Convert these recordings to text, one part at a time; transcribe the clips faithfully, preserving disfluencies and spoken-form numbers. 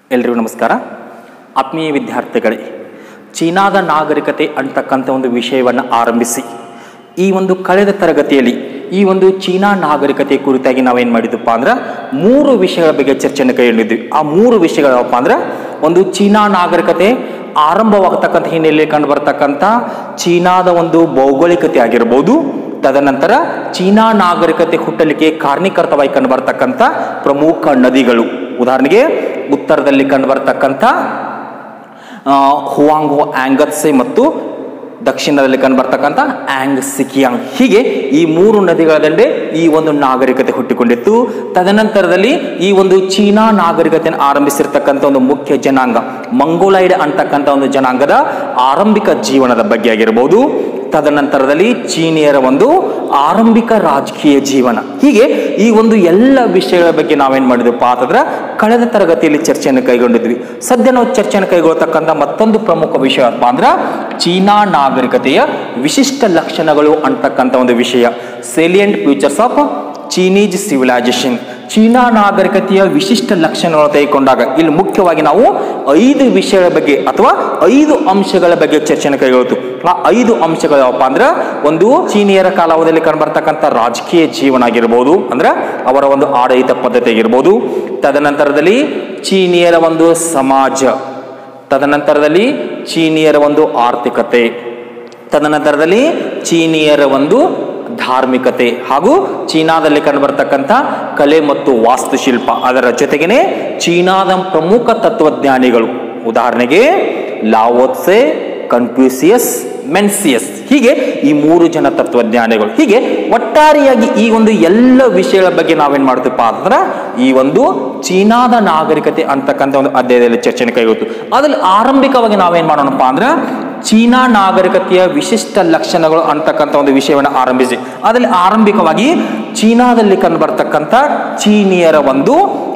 ಎಲ್ರಿಗೂ ನಮಸ್ಕಾರ. ಆತ್ಮೀಯ ವಿದ್ಯಾರ್ಥಿಗಳೇ, ಚೀನಾದ ನಾಗರಿಕತೆ ಅಂತಕ್ಕಂಥ ಒಂದು ವಿಷಯವನ್ನು ಆರಂಭಿಸಿ ಈ ಒಂದು ಕಳೆದ ತರಗತಿಯಲ್ಲಿ ಈ ಒಂದು ಚೀನಾ ನಾಗರಿಕತೆ ಕುರಿತಾಗಿ ನಾವೇನು ಮಾಡಿದ್ದಪ್ಪ ಅಂದ್ರೆ ಮೂರು ವಿಷಯಗಳ ಬಗ್ಗೆ ಚರ್ಚೆಯನ್ನು ಕೈಗೊಂಡಿದ್ವಿ. ಆ ಮೂರು ವಿಷಯಗಳಪ್ಪ ಅಂದ್ರೆ ಒಂದು ಚೀನಾ ನಾಗರಿಕತೆ ಆರಂಭವಾಗತಕ್ಕಂಥ ಹಿನ್ನೆಲೆಯಲ್ಲಿ ಕಂಡು ಬರ್ತಕ್ಕಂಥ ಚೀನಾದ ಒಂದು ಭೌಗೋಳಿಕತೆ ಆಗಿರ್ಬೋದು, ತದನಂತರ ಚೀನಾ ನಾಗರಿಕತೆ ಹುಟ್ಟಲಿಕ್ಕೆ ಕಾರಣೀಕರ್ತವಾಗಿ ಕಂಡು ಬರ್ತಕ್ಕಂಥ ಪ್ರಮುಖ ನದಿಗಳು. ಉದಾಹರಣೆಗೆ ಉತ್ತರದಲ್ಲಿ ಕಂಡು ಬರ್ತಕ್ಕಂಥ ಹುವಾಂಗ್ ಆಂಗತ್ಸೆ ಮತ್ತು ದಕ್ಷಿಣದಲ್ಲಿ ಕಂಡು ಬರ್ತಕ್ಕಂಥ ಆಂಗ್ ಸಿಕಿಯಾಂಗ್. ಹೀಗೆ ಈ ಮೂರು ನದಿಗಳ ದಂಡೆ ಈ ಒಂದು ನಾಗರಿಕತೆ ಹುಟ್ಟಿಕೊಂಡಿತ್ತು. ತದನಂತರದಲ್ಲಿ ಈ ಒಂದು ಚೀನಾ ನಾಗರಿಕತೆಯನ್ನು ಆರಂಭಿಸಿರ್ತಕ್ಕಂಥ ಒಂದು ಮುಖ್ಯ ಜನಾಂಗ ಮಂಗೋಲೈಡ್ ಅಂತಕ್ಕಂಥ ಒಂದು ಜನಾಂಗದ ಆರಂಭಿಕ ಜೀವನದ ಬಗ್ಗೆ ಆಗಿರಬಹುದು. ತದನಂತರದಲ್ಲಿ ಚೀನಿಯರ ಒಂದು ಆರಂಭಿಕ ರಾಜಕೀಯ ಜೀವನ. ಹೀಗೆ ಈ ಒಂದು ಎಲ್ಲ ವಿಷಯಗಳ ಬಗ್ಗೆ ನಾವೇನ್ ಮಾಡಿದ್ವಿ ಅಂತಂದ್ರೆ ಕಳೆದ ತರಗತಿಯಲ್ಲಿ ಚರ್ಚೆಯನ್ನು ಕೈಗೊಂಡಿದ್ವಿ. ಸದ್ಯ ನಾವು ಚರ್ಚೆಯನ್ನು ಕೈಗೊಳ್ಳತಕ್ಕಂಥ ಮತ್ತೊಂದು ಪ್ರಮುಖ ವಿಷಯ ಅಪ್ಪ ಅಂದ್ರೆ ಚೀನಾ ನಾಗರಿಕತೆಯ ವಿಶಿಷ್ಟ ಲಕ್ಷಣಗಳು ಅಂತಕ್ಕಂಥ ಒಂದು ವಿಷಯ. Salient features of Chinese civilization. China ನಾಗರಿಕತೆಯ ವಿಶಿಷ್ಟ ಲಕ್ಷಣಗಳನ್ನು ತೆಗೆದುಕೊಂಡಾಗ ಇಲ್ಲಿ ಮುಖ್ಯವಾಗಿ ನಾವು ಐದು ವಿಷಯಗಳ ಬಗ್ಗೆ ಅಥವಾ ಐದು ಅಂಶಗಳ ಬಗ್ಗೆ ಚರ್ಚೆಯನ್ನು ಕೈಗೊಳ್ತು. ಆ ಐದು ಅಂಶಗಳು ಯಾವಪ್ಪ ಅಂದ್ರೆ ಒಂದು ಚೀನಿಯರ ಕಾಲಾವಧಿಯಲ್ಲಿ ಕಂಡುಬರ್ತಕ್ಕಂಥ ರಾಜಕೀಯ ಜೀವನ ಆಗಿರ್ಬೋದು, ಅಂದ್ರೆ ಅವರ ಒಂದು ಆಡಳಿತ ಪದ್ಧತಿ ಆಗಿರ್ಬೋದು. ತದನಂತರದಲ್ಲಿ ಚೀನಿಯರ ಒಂದು ಸಮಾಜ, ತದನಂತರದಲ್ಲಿ ಚೀನಿಯರ ಒಂದು ಆರ್ಥಿಕತೆ, ತದನಂತರದಲ್ಲಿ ಚೀನಿಯರ ಒಂದು ಧಾರ್ಮಿಕತೆ ಹಾಗೂ ಚೀನಾದಲ್ಲಿ ಕಂಡುಬರ್ತಕ್ಕಂಥ ಕಲೆ ಮತ್ತು ವಾಸ್ತುಶಿಲ್ಪ. ಅದರ ಜೊತೆಗೇನೆ ಚೀನಾದ ಪ್ರಮುಖ ತತ್ವಜ್ಞಾನಿಗಳು, ಉದಾಹರಣೆಗೆ ಲಾವೋತ್ಸೆ, ಕನ್ಫ್ಯೂಸಿಯಸ್, ಮೆನ್ಸಿಯಸ್. ಹೀಗೆ ಈ ಮೂರು ಜನ ತತ್ವಜ್ಞಾನಿಗಳು. ಹೀಗೆ ಒಟ್ಟಾರೆಯಾಗಿ ಈ ಒಂದು ಎಲ್ಲ ವಿಷಯಗಳ ಬಗ್ಗೆ ನಾವೇನ್ ಮಾಡ್ತೀವಪ್ಪ ಅಂದ್ರೆ ಈ ಒಂದು ಚೀನಾದ ನಾಗರಿಕತೆ ಅಂತಕ್ಕಂಥ ಒಂದು ಅಧ್ಯಾಯದಲ್ಲಿ ಚರ್ಚೆಯನ್ನು ಕೈಗೊಳ್ತು. ಅದ್ರಲ್ಲಿ ಆರಂಭಿಕವಾಗಿ ನಾವೇನ್ ಮಾಡೋಣಪ್ಪ ಅಂದ್ರೆ ಚೀನಾ ನಾಗರಿಕತೆಯ ವಿಶಿಷ್ಟ ಲಕ್ಷಣಗಳು ಅಂತಕ್ಕಂಥ ಒಂದು ವಿಷಯವನ್ನು ಆರಂಭಿಸಿ ಅದರಲ್ಲಿ ಆರಂಭಿಕವಾಗಿ ಚೀನಾದಲ್ಲಿ ಕಂಡು ಬರ್ತಕ್ಕಂಥ ಚೀನಿಯರ ಒಂದು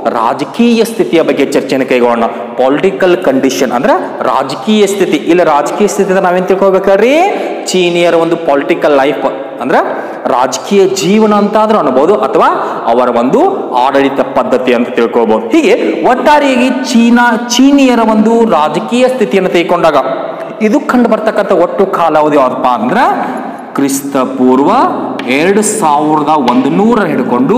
ರಾಜಕೀಯ ಸ್ಥಿತಿಯ ಬಗ್ಗೆ ಚರ್ಚೆಯನ್ನು ಕೈಗೊಳ್ಳೋಣ. ಪೊಲಿಟಿಕಲ್ ಕಂಡೀಷನ್ ಅಂದ್ರೆ ರಾಜಕೀಯ ಸ್ಥಿತಿ. ಇಲ್ಲ ರಾಜಕೀಯ ಸ್ಥಿತಿ ನಾವೇನ್ ತಿಳ್ಕೊಬೇಕಾದ್ರಿ, ಚೀನಿಯರ ಒಂದು ಪೊಲಿಟಿಕಲ್ ಲೈಫ್ ಅಂದ್ರೆ ರಾಜಕೀಯ ಜೀವನ ಅಂತ ಆದ್ರೂ ಅನ್ಬೋದು ಅಥವಾ ಅವರ ಒಂದು ಆಡಳಿತ ಪದ್ಧತಿ ಅಂತ ತಿಳ್ಕೊಳ್ಬಹುದು. ಹೀಗೆ ಒಟ್ಟಾರೆಯಾಗಿ ಚೀನಾ ಚೀನಿಯರ ಒಂದು ರಾಜಕೀಯ ಸ್ಥಿತಿಯನ್ನು ತೆಗೆದುಕೊಂಡಾಗ ಇದು ಕಂಡು ಬರ್ತಕ್ಕಂಥ ಒಟ್ಟು ಕಾಲಾವಧಿ ಯಾವ್ದಪ್ಪ ಅಂದ್ರೆ ಕ್ರಿಸ್ತ ಪೂರ್ವ ಎರಡು ಸಾವಿರದ ಒಂದು ನೂರ ಹಿಡ್ಕೊಂಡು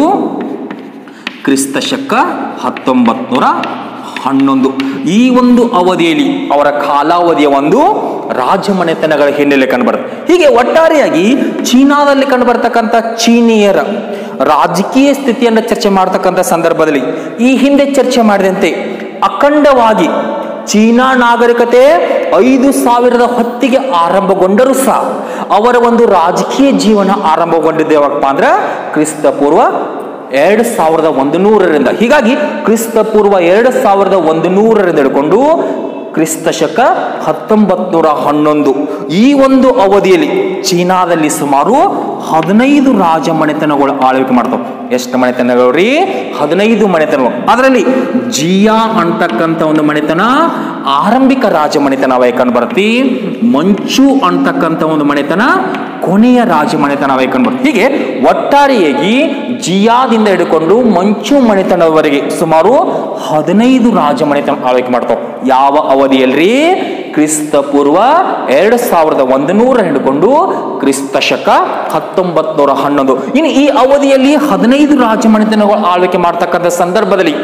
ಕ್ರಿಸ್ತ ಶಕ ಹತ್ತೊಂಬತ್ ನೂರ ಹನ್ನೊಂದು ಈ ಒಂದು ಅವಧಿಯಲ್ಲಿ ಅವರ ಕಾಲಾವಧಿಯ ಒಂದು ರಾಜಮನೆತನಗಳ ಹಿನ್ನೆಲೆ ಕಂಡುಬರುತ್ತೆ. ಹೀಗೆ ಒಟ್ಟಾರೆಯಾಗಿ ಚೀನಾದಲ್ಲಿ ಕಂಡುಬರ್ತಕ್ಕಂಥ ಚೀನಿಯರ ರಾಜಕೀಯ ಸ್ಥಿತಿಯನ್ನು ಚರ್ಚೆ ಮಾಡತಕ್ಕಂಥ ಸಂದರ್ಭದಲ್ಲಿ ಈ ಹಿಂದೆ ಚರ್ಚೆ ಮಾಡಿದಂತೆ ಅಖಂಡವಾಗಿ ಚೀನಾ ನಾಗರಿಕತೆ ಐದು ಸಾವಿರದ ಹೊತ್ತಿಗೆ ಆರಂಭಗೊಂಡರೂ ಸಹ ಅವರ ಒಂದು ರಾಜಕೀಯ ಜೀವನ ಆರಂಭಗೊಂಡಿದ್ದೆ ಯಾವಪ್ಪ ಅಂದ್ರೆ ಕ್ರಿಸ್ತ ಪೂರ್ವ ಎರಡು ಸಾವಿರದ ಒಂದು ನೂರರಿಂದ. ಹೀಗಾಗಿ ಕ್ರಿಸ್ತ ಪೂರ್ವ ಎರಡು ಸಾವಿರದ ಒಂದು ನೂರರಿಂದ ಹಿಡ್ಕೊಂಡು ಕ್ರಿಸ್ತ ಶಕ ಹತ್ತೊಂಬತ್ ನೂರ ಹನ್ನೊಂದು ಈ ಒಂದು ಅವಧಿಯಲ್ಲಿ ಚೀನಾದಲ್ಲಿ ಸುಮಾರು ಹದಿನೈದು ರಾಜ ಮನೆತನಗಳು ಆಳ್ವಿಕೆ ಮಾಡ್ತಾವೆ. ಎಷ್ಟು ಮನೆತನಗಳು ರೀ? ಹದಿನೈದು ಮನೆತನಗಳು. ಅದರಲ್ಲಿ ಜಿಯಾ ಅಂತಕ್ಕಂಥ ಒಂದು ಮನೆತನ ಆರಂಭಿಕ ರಾಜ ಮನೆತನವಾಗಿ ಕಂಡು ಬರುತ್ತೆ. ಮಂಚು ಅಂತಕ್ಕಂಥ ಒಂದು ಮನೆತನ ಕೊನೆಯ ರಾಜ ಮನೆತನವಾಗಿ ಕಂಡು ಬರುತ್ತೆ. ಹೀಗೆ ಒಟ್ಟಾರೆಯಾಗಿ ಜಿಯಾದಿಂದ ಹಿಡ್ಕೊಂಡು ಮಂಚು ಮನೆತನದವರೆಗೆ ಸುಮಾರು ಹದಿನೈದು ರಾಜ ಮನೆತನ ಆಳ್ವಿಕೆ ಮಾಡ್ತಾವೆ. ಯಾವ ಅವಧಿಯಲ್ರಿ? ಕ್ರಿಸ್ತ ಪೂರ್ವ ಎರಡು ಸಾವಿರದ ಒಂದು ನೂರ ಹಿಡ್ಕೊಂಡು ಕ್ರಿಸ್ತ ಶಕ ಹತ್ತೊಂಬತ್ ನೂರ ಹನ್ನೊಂದು. ಇನ್ನು ಈ ಅವಧಿಯಲ್ಲಿ ಹದಿನೈದು ರಾಜ ಮನೆತನಗಳು ಆಳ್ವಿಕೆ ಮಾಡ್ತಕ್ಕಂಥ ಸಂದರ್ಭದಲ್ಲಿ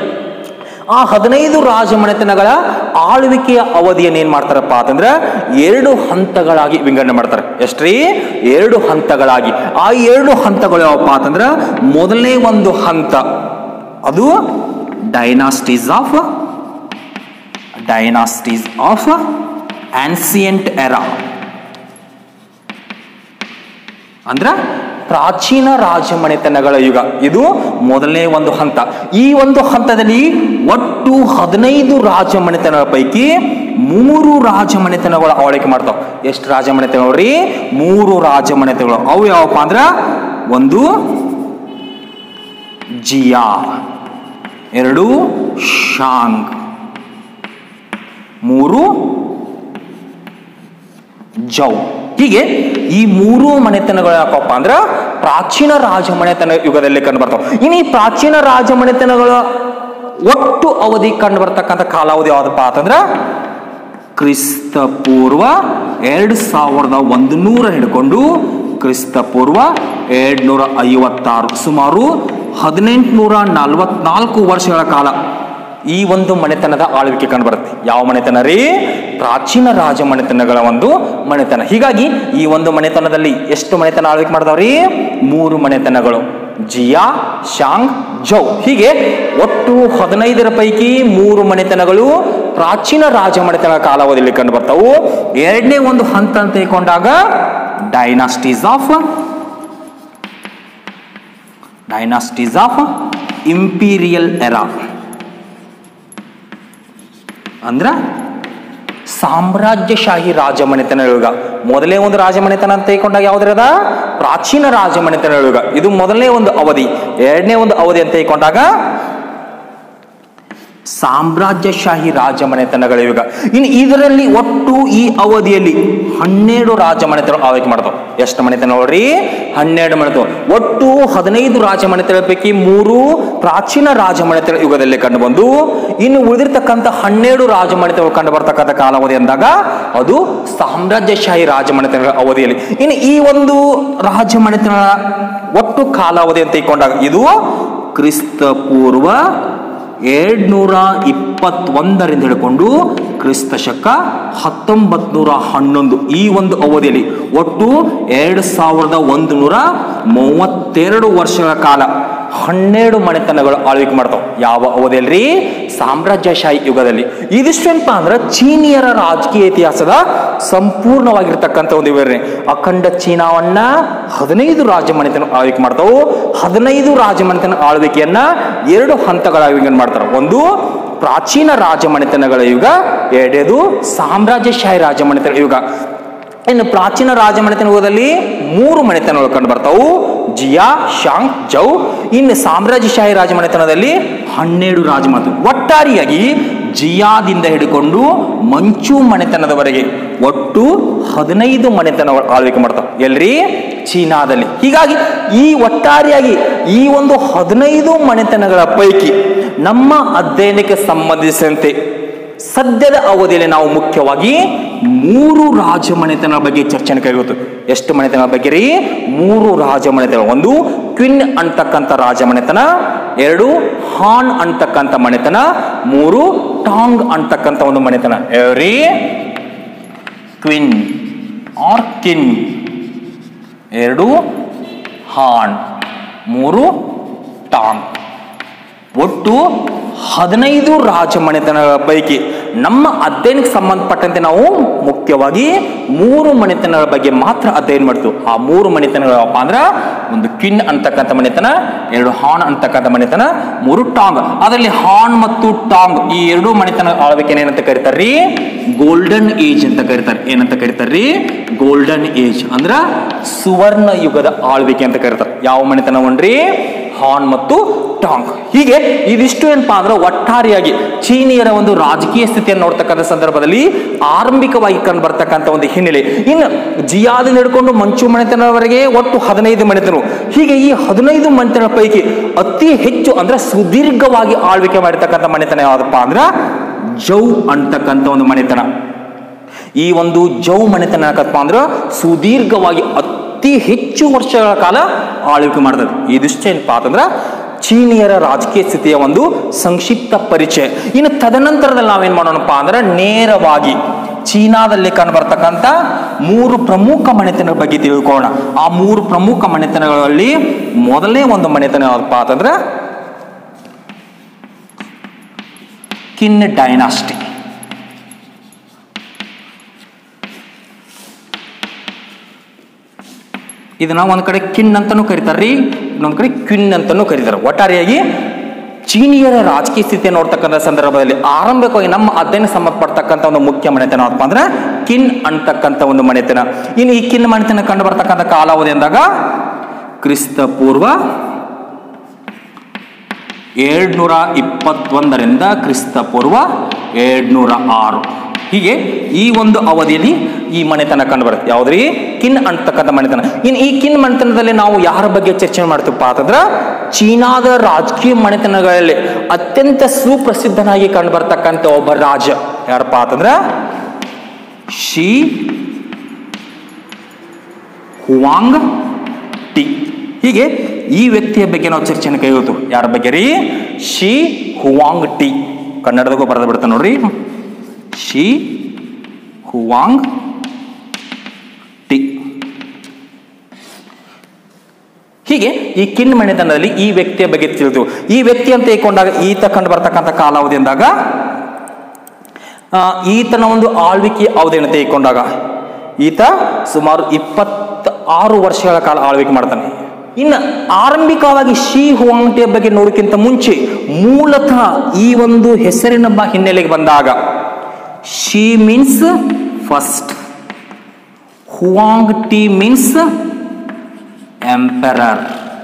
ಆ ಹದಿನೈದು ರಾಜ ಮನೆತನಗಳ ಆಳ್ವಿಕೆಯ ಅವಧಿಯನ್ನು ಏನ್ ಮಾಡ್ತಾರಪ್ಪ ಅಂತಂದ್ರೆ ಎರಡು ಹಂತಗಳಾಗಿ ವಿಂಗಡಣೆ ಮಾಡ್ತಾರೆ. ಎಷ್ಟ್ರೀ? ಎರಡು ಹಂತಗಳಾಗಿ. ಆ ಎರಡು ಹಂತಗಳು ಯಾವಪ್ಪ ಅಂತಂದ್ರೆ ಮೊದಲನೇ ಒಂದು ಹಂತ ಅದು dynasties of dynasties of ancient era ಅಂದ್ರ ಪ್ರಾಚೀನ ರಾಜಮನೆತನಗಳ ಯುಗ. ಇದು ಮೊದಲನೇ ಒಂದು ಹಂತ. ಈ ಒಂದು ಹಂತದಲ್ಲಿ ಒಟ್ಟು ಹದಿನೈದು ರಾಜಮನೆತನಗಳ ಪೈಕಿ ಮೂರು ರಾಜಮನೆತನಗಳು ಆಳ್ವಿಕೆ ಮಾಡ್ತಾವ. ಎಷ್ಟು ರಾಜಮನೆತನಗಳು ರೀ? ಮೂರು ರಾಜಮನೆತನಗಳು. ಅವು ಯಾವಪ್ಪ ಅಂದ್ರ ಒಂದು ಜಿಯಾ, ಎರಡು ಶಾಂಗ್, ಮೂರು ಜೌ. ಹೀಗೆ ಈ ಮೂರು ಮನೆತನಗಳು ಯಾಕಪ್ಪ ಅಂದ್ರ ಪ್ರಾಚೀನ ರಾಜಮನೆತನ ಯುಗದಲ್ಲಿ ಕಂಡು ಬರ್ತಾವ. ಇನ್ನು ಈ ಪ್ರಾಚೀನ ರಾಜಮನೆತನಗಳ ಒಟ್ಟು ಅವಧಿ ಕಂಡು ಬರ್ತಕ್ಕಂಥ ಕಾಲಾವಧಿ ಯಾವ್ದಪ್ಪ ಅಂತಂದ್ರ ಕ್ರಿಸ್ತ ಪೂರ್ವ ಎರಡ್ ಸಾವಿರದ ಒಂದು ನೂರ ಹಿಡ್ಕೊಂಡು ಕ್ರಿಸ್ತ ಪೂರ್ವ ಎರಡ್ ನೂರ ಐವತ್ತಾರು, ಸುಮಾರು ಹದಿನೆಂಟುನೂರ ನಲವತ್ನಾಲ್ಕು ವರ್ಷಗಳ ಕಾಲ ಈ ಒಂದು ಮನೆತನದ ಆಳ್ವಿಕೆ ಕಂಡು ಬರುತ್ತೆ. ಯಾವ ಮನೆತನ ರೀ? ಪ್ರಾಚೀನ ರಾಜ ಮನೆತನಗಳ ಒಂದು ಮನೆತನ. ಹೀಗಾಗಿ ಈ ಒಂದು ಮನೆತನದಲ್ಲಿ ಎಷ್ಟು ಮನೆತನ ಆಳ್ವಿಕೆ ಮಾಡ್ತಾವ್ರಿ? ಮೂರು ಮನೆತನಗಳು, ಜಿಯಾ, ಶಾಂಗ್, ಜೌ. ಹೀಗೆ ಒಟ್ಟು ಹದಿನೈದರ ಪೈಕಿ ಮೂರು ಮನೆತನಗಳು ಪ್ರಾಚೀನ ರಾಜ ಮನೆತನ ಕಾಲಾವಧಿಯಲ್ಲಿ ಕಂಡು ಬರ್ತಾವು. ಎರಡನೇ ಒಂದು ಹಂತ ಅಂತ ತೆಗೆದುಕೊಂಡಾಗ dynasties of dynasties of imperial era ಅಂದ್ರ ಸಾಮ್ರಾಜ್ಯಶಾಹಿ ರಾಜ ಮನೆತನ ಯುಗ. ಮೊದಲೇ ಒಂದು ರಾಜ ಮನೆತನ ಅಂತ ತೆಗೆದುಕೊಂಡಾಗ ಯಾವ್ದ್ರದ? ಪ್ರಾಚೀನ ರಾಜ ಮನೆತನ ಯುಗ. ಇದು ಮೊದಲನೇ ಒಂದು ಅವಧಿ. ಎರಡನೇ ಒಂದು ಅವಧಿ ಅಂತ ತೆಗೆದುಕೊಂಡಾಗ ಸಾಮ್ರಾಜ್ಯಶಾಹಿ ರಾಜ ಮನೆತನಗಳ ಯುಗ. ಇನ್ನು ಇದರಲ್ಲಿ ಒಟ್ಟು ಈ ಅವಧಿಯಲ್ಲಿ ಹನ್ನೆರಡು ರಾಜ ಮನೆತನ ಆಳ್ವಿಕೆ ಮಾಡ್ತಾವ. ಎಷ್ಟು ಮನೆತನ ನೋಡ್ರಿ? ಹನ್ನೆರಡು ಮನೆತನ. ಒಟ್ಟು ಹದಿನೈದು ರಾಜ ಮನೆತನ ಪೈಕಿ ಮೂರು ಪ್ರಾಚೀನ ರಾಜ ಮನೆತನ ಯುಗದಲ್ಲಿ ಕಂಡು ಬಂದು, ಇನ್ನು ಉಳಿದಿರ್ತಕ್ಕಂಥ ಹನ್ನೆರಡು ರಾಜ ಮನೆತನಗಳು ಕಂಡು ಬರ್ತಕ್ಕಂಥ ಕಾಲಾವಧಿ ಅಂದಾಗ ಅದು ಸಾಮ್ರಾಜ್ಯಶಾಹಿ ರಾಜ ಮನೆತನಗಳ ಅವಧಿಯಲ್ಲಿ. ಇನ್ನು ಈ ಒಂದು ರಾಜ ಮನೆತನ ಒಟ್ಟು ಕಾಲಾವಧಿ ಅಂತ ತೆಗೆದುಕೊಂಡಾಗ ಇದು ಕ್ರಿಸ್ತ ಪೂರ್ವ ಎರಡ್ ನೂರ ಇಪ್ಪತ್ತೊಂದರಿಂದ ಹಿಡ್ಕೊಂಡು ಕ್ರಿಸ್ತ ಶಕ ಹತ್ತೊಂಬತ್ ನೂರ ಹನ್ನೊಂದು ಈ ಒಂದು ಅವಧಿಯಲ್ಲಿ ಒಟ್ಟು ಎರಡು ಸಾವಿರದ ಒಂದು ನೂರ ಮೂವತ್ತೆರಡು ವರ್ಷಗಳ ಕಾಲ ಹನ್ನೆರಡು ಮನೆತನಗಳು ಆಳ್ವಿಕೆ ಮಾಡ್ತಾವ. ಯಾವ ಅವಧಿಯಲ್ಲಿ? ಸಾಮ್ರಾಜ್ಯಶಾಹಿ ಯುಗದಲ್ಲಿ. ಇದಿಷ್ಟೇನಪ್ಪ ಅಂದ್ರೆ ಚೀನಿಯರ ರಾಜಕೀಯ ಇತಿಹಾಸದ ಸಂಪೂರ್ಣವಾಗಿರ್ತಕ್ಕಂಥ ಒಂದು ವಿವರಣೆ. ಅಖಂಡ ಚೀನಾವನ್ನ ಹದಿನೈದು ರಾಜ ಮನೆತನ ಆಳ್ವಿಕೆ ಮಾಡ್ತಾವು. ಹದಿನೈದು ರಾಜ ಮನೆತನ ಆಳ್ವಿಕೆಯನ್ನ ಎರಡು ಹಂತಗಳಾಗಿ ಮಾಡ್ತಾರೆ. ಒಂದು ಪ್ರಾಚೀನ ರಾಜ ಮನೆತನಗಳ ಯುಗ, ಎರಡನೇದು ಸಾಮ್ರಾಜ್ಯಶಾಹಿ ರಾಜ ಮನೆತನ ಯುಗ. ಇನ್ನು ಪ್ರಾಚೀನ ರಾಜ ಮನೆತನ ಯುಗದಲ್ಲಿ ಮೂರು ಮನೆತನಗಳು ಕಂಡು ಬರ್ತಾವು, ಜಿಯಾ, ಶಾಂಗ್, ಜೌ. ಇನ್ನು ಸಾಮ್ರಾಜ್ಯಶಾಹಿ ರಾಜ ಮನೆತನದಲ್ಲಿ ಹನ್ನೆರಡು ರಾಜ ಮನೆತನ. ಒಟ್ಟಾರೆಯಾಗಿ ಜಿಯಾದಿಂದ ಹಿಡಿಕೊಂಡು ಮಂಚು ಮನೆತನದವರೆಗೆ ಒಟ್ಟು ಹದಿನೈದು ಮನೆತನಗಳು ಆಳ್ವಿಕೆ ಮಾಡ್ತಾವೆ. ಎಲ್ರಿ? ಚೀನಾದಲ್ಲಿ. ಹೀಗಾಗಿ ಈ ಒಟ್ಟಾರೆಯಾಗಿ ಈ ಒಂದು ಹದಿನೈದು ಮನೆತನಗಳ ಪೈಕಿ ನಮ್ಮ ಅಧ್ಯಯನಕ್ಕೆ ಸಂಬಂಧಿಸಿದಂತೆ ಸದ್ಯದ ಅವಧಿಯಲ್ಲಿ ನಾವು ಮುಖ್ಯವಾಗಿ ಮೂರು ರಾಜ ಮನೆತನ ಬಗ್ಗೆ ಚರ್ಚೆನ ಕೈಗೊಳ್ತು. ಎಷ್ಟು ಮನೆತನ ಬಗ್ಗೆ ರೀ? ಮೂರು ರಾಜ ಮನೆತನ. ಒಂದು ಕ್ವಿನ್ ಅಂತಕ್ಕಂಥ ರಾಜ ಮನೆತನ, ಎರಡು ಹಾನ್ ಅಂತಕ್ಕಂಥ ಮನೆತನ, ಮೂರು ಟಾಂಗ್ ಅಂತಕ್ಕಂಥ ಒಂದು ಮನೆತನ. ಎವ್ರಿ ಕ್ವಿನ್ ಆರ್ ಕಿನ್, ಎರಡು ಹಾನ್, ಮೂರು ಟಾಂಗ್. ಒಟ್ಟು ಹದಿನೈದು ರಾಜ ಮನೆತನಗಳ ಪೈಕಿ ನಮ್ಮ ಅಧ್ಯಯನಕ್ಕೆ ಸಂಬಂಧಪಟ್ಟಂತೆ ನಾವು ಮುಖ್ಯವಾಗಿ ಮೂರು ಮನೆತನಗಳ ಬಗ್ಗೆ ಮಾತ್ರ ಅಧ್ಯಯನ ಮಾಡ್ತೀವಿ. ಆ ಮೂರು ಮನೆತನಗಳಪ್ಪ ಅಂದ್ರ ಒಂದು ಕಿನ್ ಅಂತಕ್ಕಂಥ ಮನೆತನ, ಎರಡು ಹಾನ್ ಅಂತಕ್ಕಂಥ ಮನೆತನ, ಮೂರು ಟಾಂಗ್. ಅದರಲ್ಲಿ ಹಾನ್ ಮತ್ತು ಟಾಂಗ್ ಈ ಎರಡು ಮನೆತನ ಆಳ್ವಿಕೆ ಏನಂತ ಕರೀತಾರ್ರಿ? ಗೋಲ್ಡನ್ ಏಜ್ ಅಂತ ಕರೀತಾರೆ. ಏನಂತ ಕರೀತಾರ್ರಿ? ಗೋಲ್ಡನ್ ಏಜ್ ಅಂದ್ರ ಸುವರ್ಣ ಯುಗದ ಆಳ್ವಿಕೆ ಅಂತ ಕರೀತಾರೆ. ಯಾವ ಮನೆತನವನ್ರಿ? ಹಾನ್ ಮತ್ತು ಟಾಂಗ್. ಹೀಗೆ ಇದಿಷ್ಟು ಏನಪ್ಪಾ ಅಂದ್ರೆ ಒಟ್ಟಾರೆಯಾಗಿ ಚೀನಿಯರ ಒಂದು ರಾಜಕೀಯ ಸ್ಥಿತಿಯನ್ನು ನೋಡ್ತಕ್ಕಂಥ ಸಂದರ್ಭದಲ್ಲಿ ಆರಂಭಿಕವಾಗಿ ಕಂಡು ಬರ್ತಕ್ಕಂಥ ಒಂದು ಹಿನ್ನೆಲೆ. ಇನ್ನು ಜಿಯಾದಿಂದ ಹಿಡ್ಕೊಂಡು ಮಂಚು ಮನೆತನವರೆಗೆ ಒಟ್ಟು ಹದಿನೈದು ಮನೆತನಗಳು. ಹೀಗೆ ಈ ಹದಿನೈದು ಮನೆತನ ಪೈಕಿ ಅತಿ ಹೆಚ್ಚು ಅಂದ್ರೆ ಸುದೀರ್ಘವಾಗಿ ಆಳ್ವಿಕೆ ಮಾಡಿರ್ತಕ್ಕಂಥ ಮನೆತನ ಯಾವ್ದಪ್ಪ ಅಂದ್ರ ಜೌ ಅಂತಕ್ಕಂಥ ಒಂದು ಮನೆತನ. ಈ ಒಂದು ಜೌ ಮನೆತನ ಯಾಕಪ್ಪ ಅಂದ್ರೆ ಸುದೀರ್ಘವಾಗಿ ಅತಿ ಹೆಚ್ಚು ವರ್ಷಗಳ ಕಾಲ ಆಳ್ವಿಕೆ ಮಾಡ್ತದೆ. ಇದಿಷ್ಟೇನಪ್ಪ ಅಂತಂದ್ರ ಚೀನಿಯರ ರಾಜಕೀಯ ಸ್ಥಿತಿಯ ಒಂದು ಸಂಕ್ಷಿಪ್ತ ಪರಿಚಯ. ಇನ್ನು ತದನಂತರದಲ್ಲಿ ನಾವೇನ್ ಮಾಡೋಣಪ್ಪ ಅಂದ್ರೆ ನೇರವಾಗಿ ಚೀನಾದಲ್ಲಿ ಕಂಡು ಬರ್ತಕ್ಕಂಥ ಮೂರು ಪ್ರಮುಖ ಮನೆತನಗಳ ಬಗ್ಗೆ ತಿಳ್ಕೊಳ್ಳೋಣ. ಆ ಮೂರು ಪ್ರಮುಖ ಮನೆತನಗಳಲ್ಲಿ ಮೊದಲನೇ ಒಂದು ಮನೆತನ ಯಾವ್ದಪ್ಪ ಅಂತಂದ್ರೆ ಕಿನ್ ಡೈನಾಸ್ಟಿ. ಇದನ್ನ ಒಂದ್ ಕಡೆ ಕಿನ್ ಅಂತಾನೂ ಕರೀತಾರ್ರಿ, ಇನ್ನೊಂದ್ ಕಡೆ ಕ್ವಿನ್ ಅಂತಾನೂ ಕರೀತಾರೆ. ಒಟ್ಟಾರೆಯಾಗಿ ಚೀನಿಯರ ರಾಜಕೀಯ ಸ್ಥಿತಿ ನೋಡ್ತಕ್ಕಂಥ ಸಂದರ್ಭದಲ್ಲಿ ಆರಂಭಿಕವಾಗಿ ನಮ್ಮ ಅಧ್ಯಯನ ಸಂಬಂಧಪಡ್ತಕ್ಕಂಥ ಒಂದು ಮುಖ್ಯ ಮನೆತನ ಏನಪ್ಪ ಅಂದ್ರೆ ಕಿನ್ ಅಂತಕ್ಕಂಥ ಒಂದು ಮನೆತನ. ಇನ್ನು ಈ ಕಿನ್ ಮನೆತನ ಕಂಡು ಬರ್ತಕ್ಕಂಥ ಕಾಲಾವಧಿ ಅಂದಾಗ ಕ್ರಿಸ್ತ ಪೂರ್ವ ಎರಡ್ನೂರ ಇಪ್ಪತ್ತೊಂದರಿಂದ ಕ್ರಿಸ್ತ ಪೂರ್ವ ಎರಡ್ನೂರ ಆರು ಹೀಗೆ ಈ ಒಂದು ಅವಧಿಯಲ್ಲಿ ಈ ಮನೆತನ ಕಂಡು ಬರುತ್ತೆ. ಯಾವ್ದ್ರಿ? ಕಿನ್ ಅಂತಕ್ಕಂಥ ಮನೆತನ. ಇನ್ನು ಈ ಕಿನ್ ಮನೆತನದಲ್ಲಿ ನಾವು ಯಾರ ಬಗ್ಗೆ ಚರ್ಚೆ ಮಾಡ್ತೀವಪ್ಪ ಅಂತಂದ್ರೆ ಚೀನಾದ ರಾಜಕೀಯ ಮನೆತನಗಳಲ್ಲಿ ಅತ್ಯಂತ ಸುಪ್ರಸಿದ್ಧನಾಗಿ ಕಂಡು ಬರ್ತಕ್ಕಂಥ ಒಬ್ಬ ರಾಜ ಯಾರಪ್ಪ ಅಂತಂದ್ರ ಶಿ ಹುವಾಂಗ್ ಟಿ. ಹೀಗೆ ಈ ವ್ಯಕ್ತಿಯ ಬಗ್ಗೆ ನಾವು ಚರ್ಚೆಯನ್ನು ಕೈಗೊಳ್ತು. ಯಾರ ಬಗ್ಗೆ ರೀ? She Huang T. ಕನ್ನಡದಾಗೂ ಬರೆದು ಬಿಡ್ತಾನೆ ನೋಡ್ರಿ, ಶಿ ಹುವಾಂಗ್ ಟಿ. ಹೀಗೆ ಈ ಕಿನ್ ಮನೆತನದಲ್ಲಿ ಈ ವ್ಯಕ್ತಿಯ ಬಗ್ಗೆ ತಿಳಿದು ಈ ವ್ಯಕ್ತಿ ಅಂತ ಇಟ್ಕೊಂಡಾಗ ಈತ ಕಂಡು ಬರ್ತಕ್ಕಂಥ ಕಾಲಾವಧಿ ಅಂದಾಗ ಈತನ ಒಂದು ಆಳ್ವಿಕೆ ಅವಧಿಯನ್ನು ತೆಗೆದುಕೊಂಡಾಗ ಈತ ಸುಮಾರು ಇಪ್ಪತ್ತ ಆರು ವರ್ಷಗಳ ಕಾಲ ಆಳ್ವಿಕೆ ಮಾಡ್ತಾನೆ. ಇನ್ನು ಆರಂಭಿಕವಾಗಿ ಶಿ ಹುವಾಂಗ್ ಟಿಯ ಬಗ್ಗೆ ನೋಡೋಕ್ಕಿಂತ ಮುಂಚೆ ಮೂಲತಃ ಈ ಒಂದು ಹೆಸರಿನ ಹಿನ್ನೆಲೆಗೆ ಬಂದಾಗ Shi means first, Huang Ti means emperor.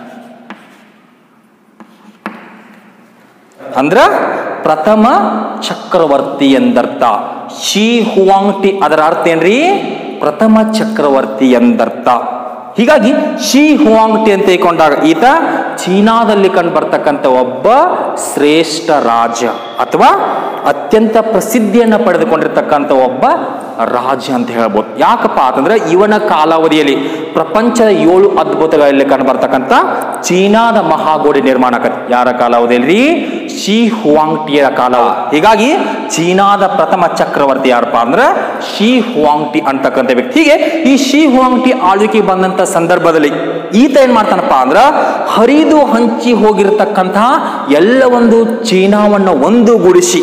ಅಂದ್ರ ಪ್ರಥಮ ಚಕ್ರವರ್ತಿ ಎಂದರ್ಥ. ಶಿ ಹುವಾಂಗ್ ಟಿ ಅದರ ಅರ್ಥ ಏನ್ರಿ? ಪ್ರಥಮ ಚಕ್ರವರ್ತಿ ಎಂದರ್ಥ. ಹೀಗಾಗಿ ಶಿ ಹುವಾಂಗ್ ಟಿ ಅಂತ ತಿಳ್ಕೊಂಡಾಗ ಈತ ಚೀನಾದಲ್ಲಿ ಕಂಡು ಬರ್ತಕ್ಕಂಥ ಒಬ್ಬ ಶ್ರೇಷ್ಠ ರಾಜ ಅಥವಾ ಅತ್ಯಂತ ಪ್ರಸಿದ್ಧಿಯನ್ನು ಪಡೆದುಕೊಂಡಿರ್ತಕ್ಕಂಥ ಒಬ್ಬ ರಾಜ ಅಂತ ಹೇಳ್ಬೋದು. ಯಾಕಪ್ಪ ಅಂತಂದ್ರೆ ಇವನ ಕಾಲಾವಧಿಯಲ್ಲಿ ಪ್ರಪಂಚದ ಏಳು ಅದ್ಭುತಗಳಲ್ಲಿ ಕಂಡು ಬರ್ತಕ್ಕಂಥ ಚೀನಾದ ಮಹಾಗೋಡೆ ನಿರ್ಮಾಣ ಆಕತಿ. ಯಾರ ಕಾಲಾವಧಿಯಲ್ಲಿ? ಶಿ ಹುವಾಂಗ್ ಟಿಯ ಕಾಲಾವಧಿ. ಹೀಗಾಗಿ ಚೀನಾದ ಪ್ರಥಮ ಚಕ್ರವರ್ತಿ ಯಾರಪ್ಪ ಅಂದ್ರೆ ಶಿ ಹುವಾಂಗ್ ಟಿ ಅಂತಕ್ಕಂಥ ವ್ಯಕ್ತಿ. ಹೀಗೆ ಈ ಶಿ ಹುವಾಂಗ್ ಟಿ ಆಳ್ವಿಕೆ ಬಂದಂತ ಸಂದರ್ಭದಲ್ಲಿ ಈತ ಏನ್ ಮಾಡ್ತಾನಪ್ಪ ಅಂದ್ರ ಹರಿದು ಹಂಚಿ ಹೋಗಿರತಕ್ಕಂತಹ ಎಲ್ಲ ಒಂದು ಚೀನಾವನ್ನ ಒಂದುಗೂಡಿಸಿ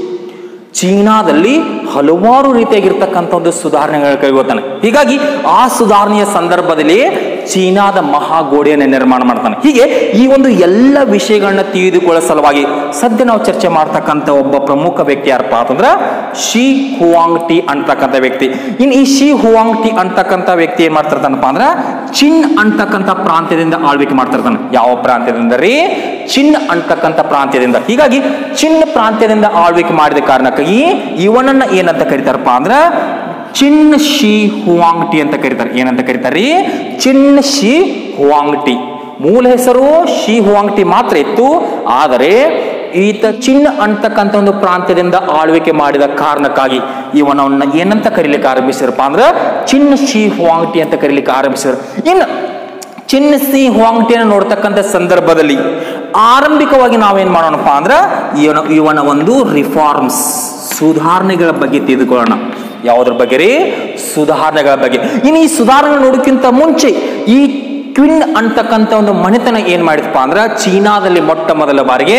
ಚೀನಾದಲ್ಲಿ ಹಲವಾರು ರೀತಿಯಾಗಿರ್ತಕ್ಕಂಥ ಒಂದು ಸುಧಾರಣೆಗಳ ಕೈಗೊಳ್ತಾನೆ. ಹೀಗಾಗಿ ಆ ಸುಧಾರಣೆಯ ಸಂದರ್ಭದಲ್ಲಿ ಚೀನಾದ ಮಹಾಗೋಡೆಯನ್ನು ನಿರ್ಮಾಣ ಮಾಡ್ತಾನೆ. ಹೀಗೆ ಈ ಒಂದು ಎಲ್ಲ ವಿಷಯಗಳನ್ನ ತಿಳಿದುಕೊಳ್ಳೋ ಸಲುವಾಗಿ ಸದ್ಯ ನಾವು ಚರ್ಚೆ ಮಾಡ್ತಕ್ಕಂಥ ಒಬ್ಬ ಪ್ರಮುಖ ವ್ಯಕ್ತಿ ಯಾರಪ್ಪ ಅಂತಂದ್ರ ಶಿ ಹುವಾಂಗ್ ಟಿ ಅಂತಕ್ಕಂಥ ವ್ಯಕ್ತಿ. ಇನ್ನು ಈ ಶಿ ಹುವಾಂಗ್ ಟಿ ಅಂತಕ್ಕಂಥ ವ್ಯಕ್ತಿ ಏನ್ ಮಾಡ್ತಿರ್ತಾನಪ್ಪ ಅಂದ್ರ ಚಿನ್ ಅಂತಕ್ಕಂಥ ಪ್ರಾಂತ್ಯದಿಂದ ಆಳ್ವಿಕೆ ಮಾಡ್ತಿರ್ತಾನೆ. ಯಾವ ಪ್ರಾಂತ್ಯದಿಂದ ರೀ? ಚಿನ್ ಅಂತಕ್ಕಂಥ ಪ್ರಾಂತ್ಯದಿಂದ. ಹೀಗಾಗಿ ಚಿನ್ ಪ್ರಾಂತ್ಯದಿಂದ ಆಳ್ವಿಕೆ ಮಾಡಿದ ಕಾರಣಕ್ಕಾಗಿ ಇವನನ್ನ ಏನಂತ ಕರೀತಾರಪ್ಪ ಅಂದ್ರ ಚಿನ್ ಶಿ ಹುವಾಂಗ್ ಟಿ ಅಂತ ಕರೀತಾರೆ. ಏನಂತ ಕರೀತಾರೆ? Chin Shi Huang Ti. ಮೂಲ ಹೆಸರು ಶಿ ಹುವಾಂಗ್ ಟಿ ಮಾತ್ರ ಇತ್ತು. ಆದರೆ ಈತ ಚಿನ್ ಅಂತಕ್ಕಂಥ ಒಂದು ಪ್ರಾಂತ್ಯದಿಂದ ಆಳ್ವಿಕೆ ಮಾಡಿದ ಕಾರಣಕ್ಕಾಗಿ ಇವನವನ್ನ ಏನಂತ ಕರೀಲಿಕ್ಕೆ ಆರಂಭಿಸಿರಪ್ಪ ಅಂದ್ರ ಚಿನ್ ಶಿ ಹುವಾಂಗ್ ಟಿ ಅಂತ ಕರೀಲಿಕ್ಕೆ ಆರಂಭಿಸಿದ್ರು. ಇನ್ನು ಚಿನ್ ಶಿ ಹುವಾಂಗ್ ಟಿಯನ್ನು ನೋಡ್ತಕ್ಕಂಥ ಸಂದರ್ಭದಲ್ಲಿ ಆರಂಭಿಕವಾಗಿ ನಾವೇನ್ ಮಾಡೋಣಪ್ಪ ಅಂದ್ರ ಇವನ ಇವನ ಒಂದು ರಿಫಾರ್ಮ್ಸ್ ಸುಧಾರಣೆಗಳ ಬಗ್ಗೆ ತಿಳಿದುಕೊಳ್ಳೋಣ. ಯಾವುದ್ರ ಬಗ್ಗೆ ರೀ? ಸುಧಾರಣೆಗಳ ಬಗ್ಗೆ. ಇನ್ನು ಈ ಸುಧಾರಣೆ ನೋಡೋಕ್ಕಿಂತ ಮುಂಚೆ ಈ ಕ್ವಿನ್ ಅಂತಕ್ಕಂಥ ಒಂದು ಮನೆತನ ಏನ್ ಮಾಡಿದಪ್ಪ ಅಂದ್ರ ಚೀನಾದಲ್ಲಿ ಮೊಟ್ಟ ಮೊದಲ ಬಾರಿಗೆ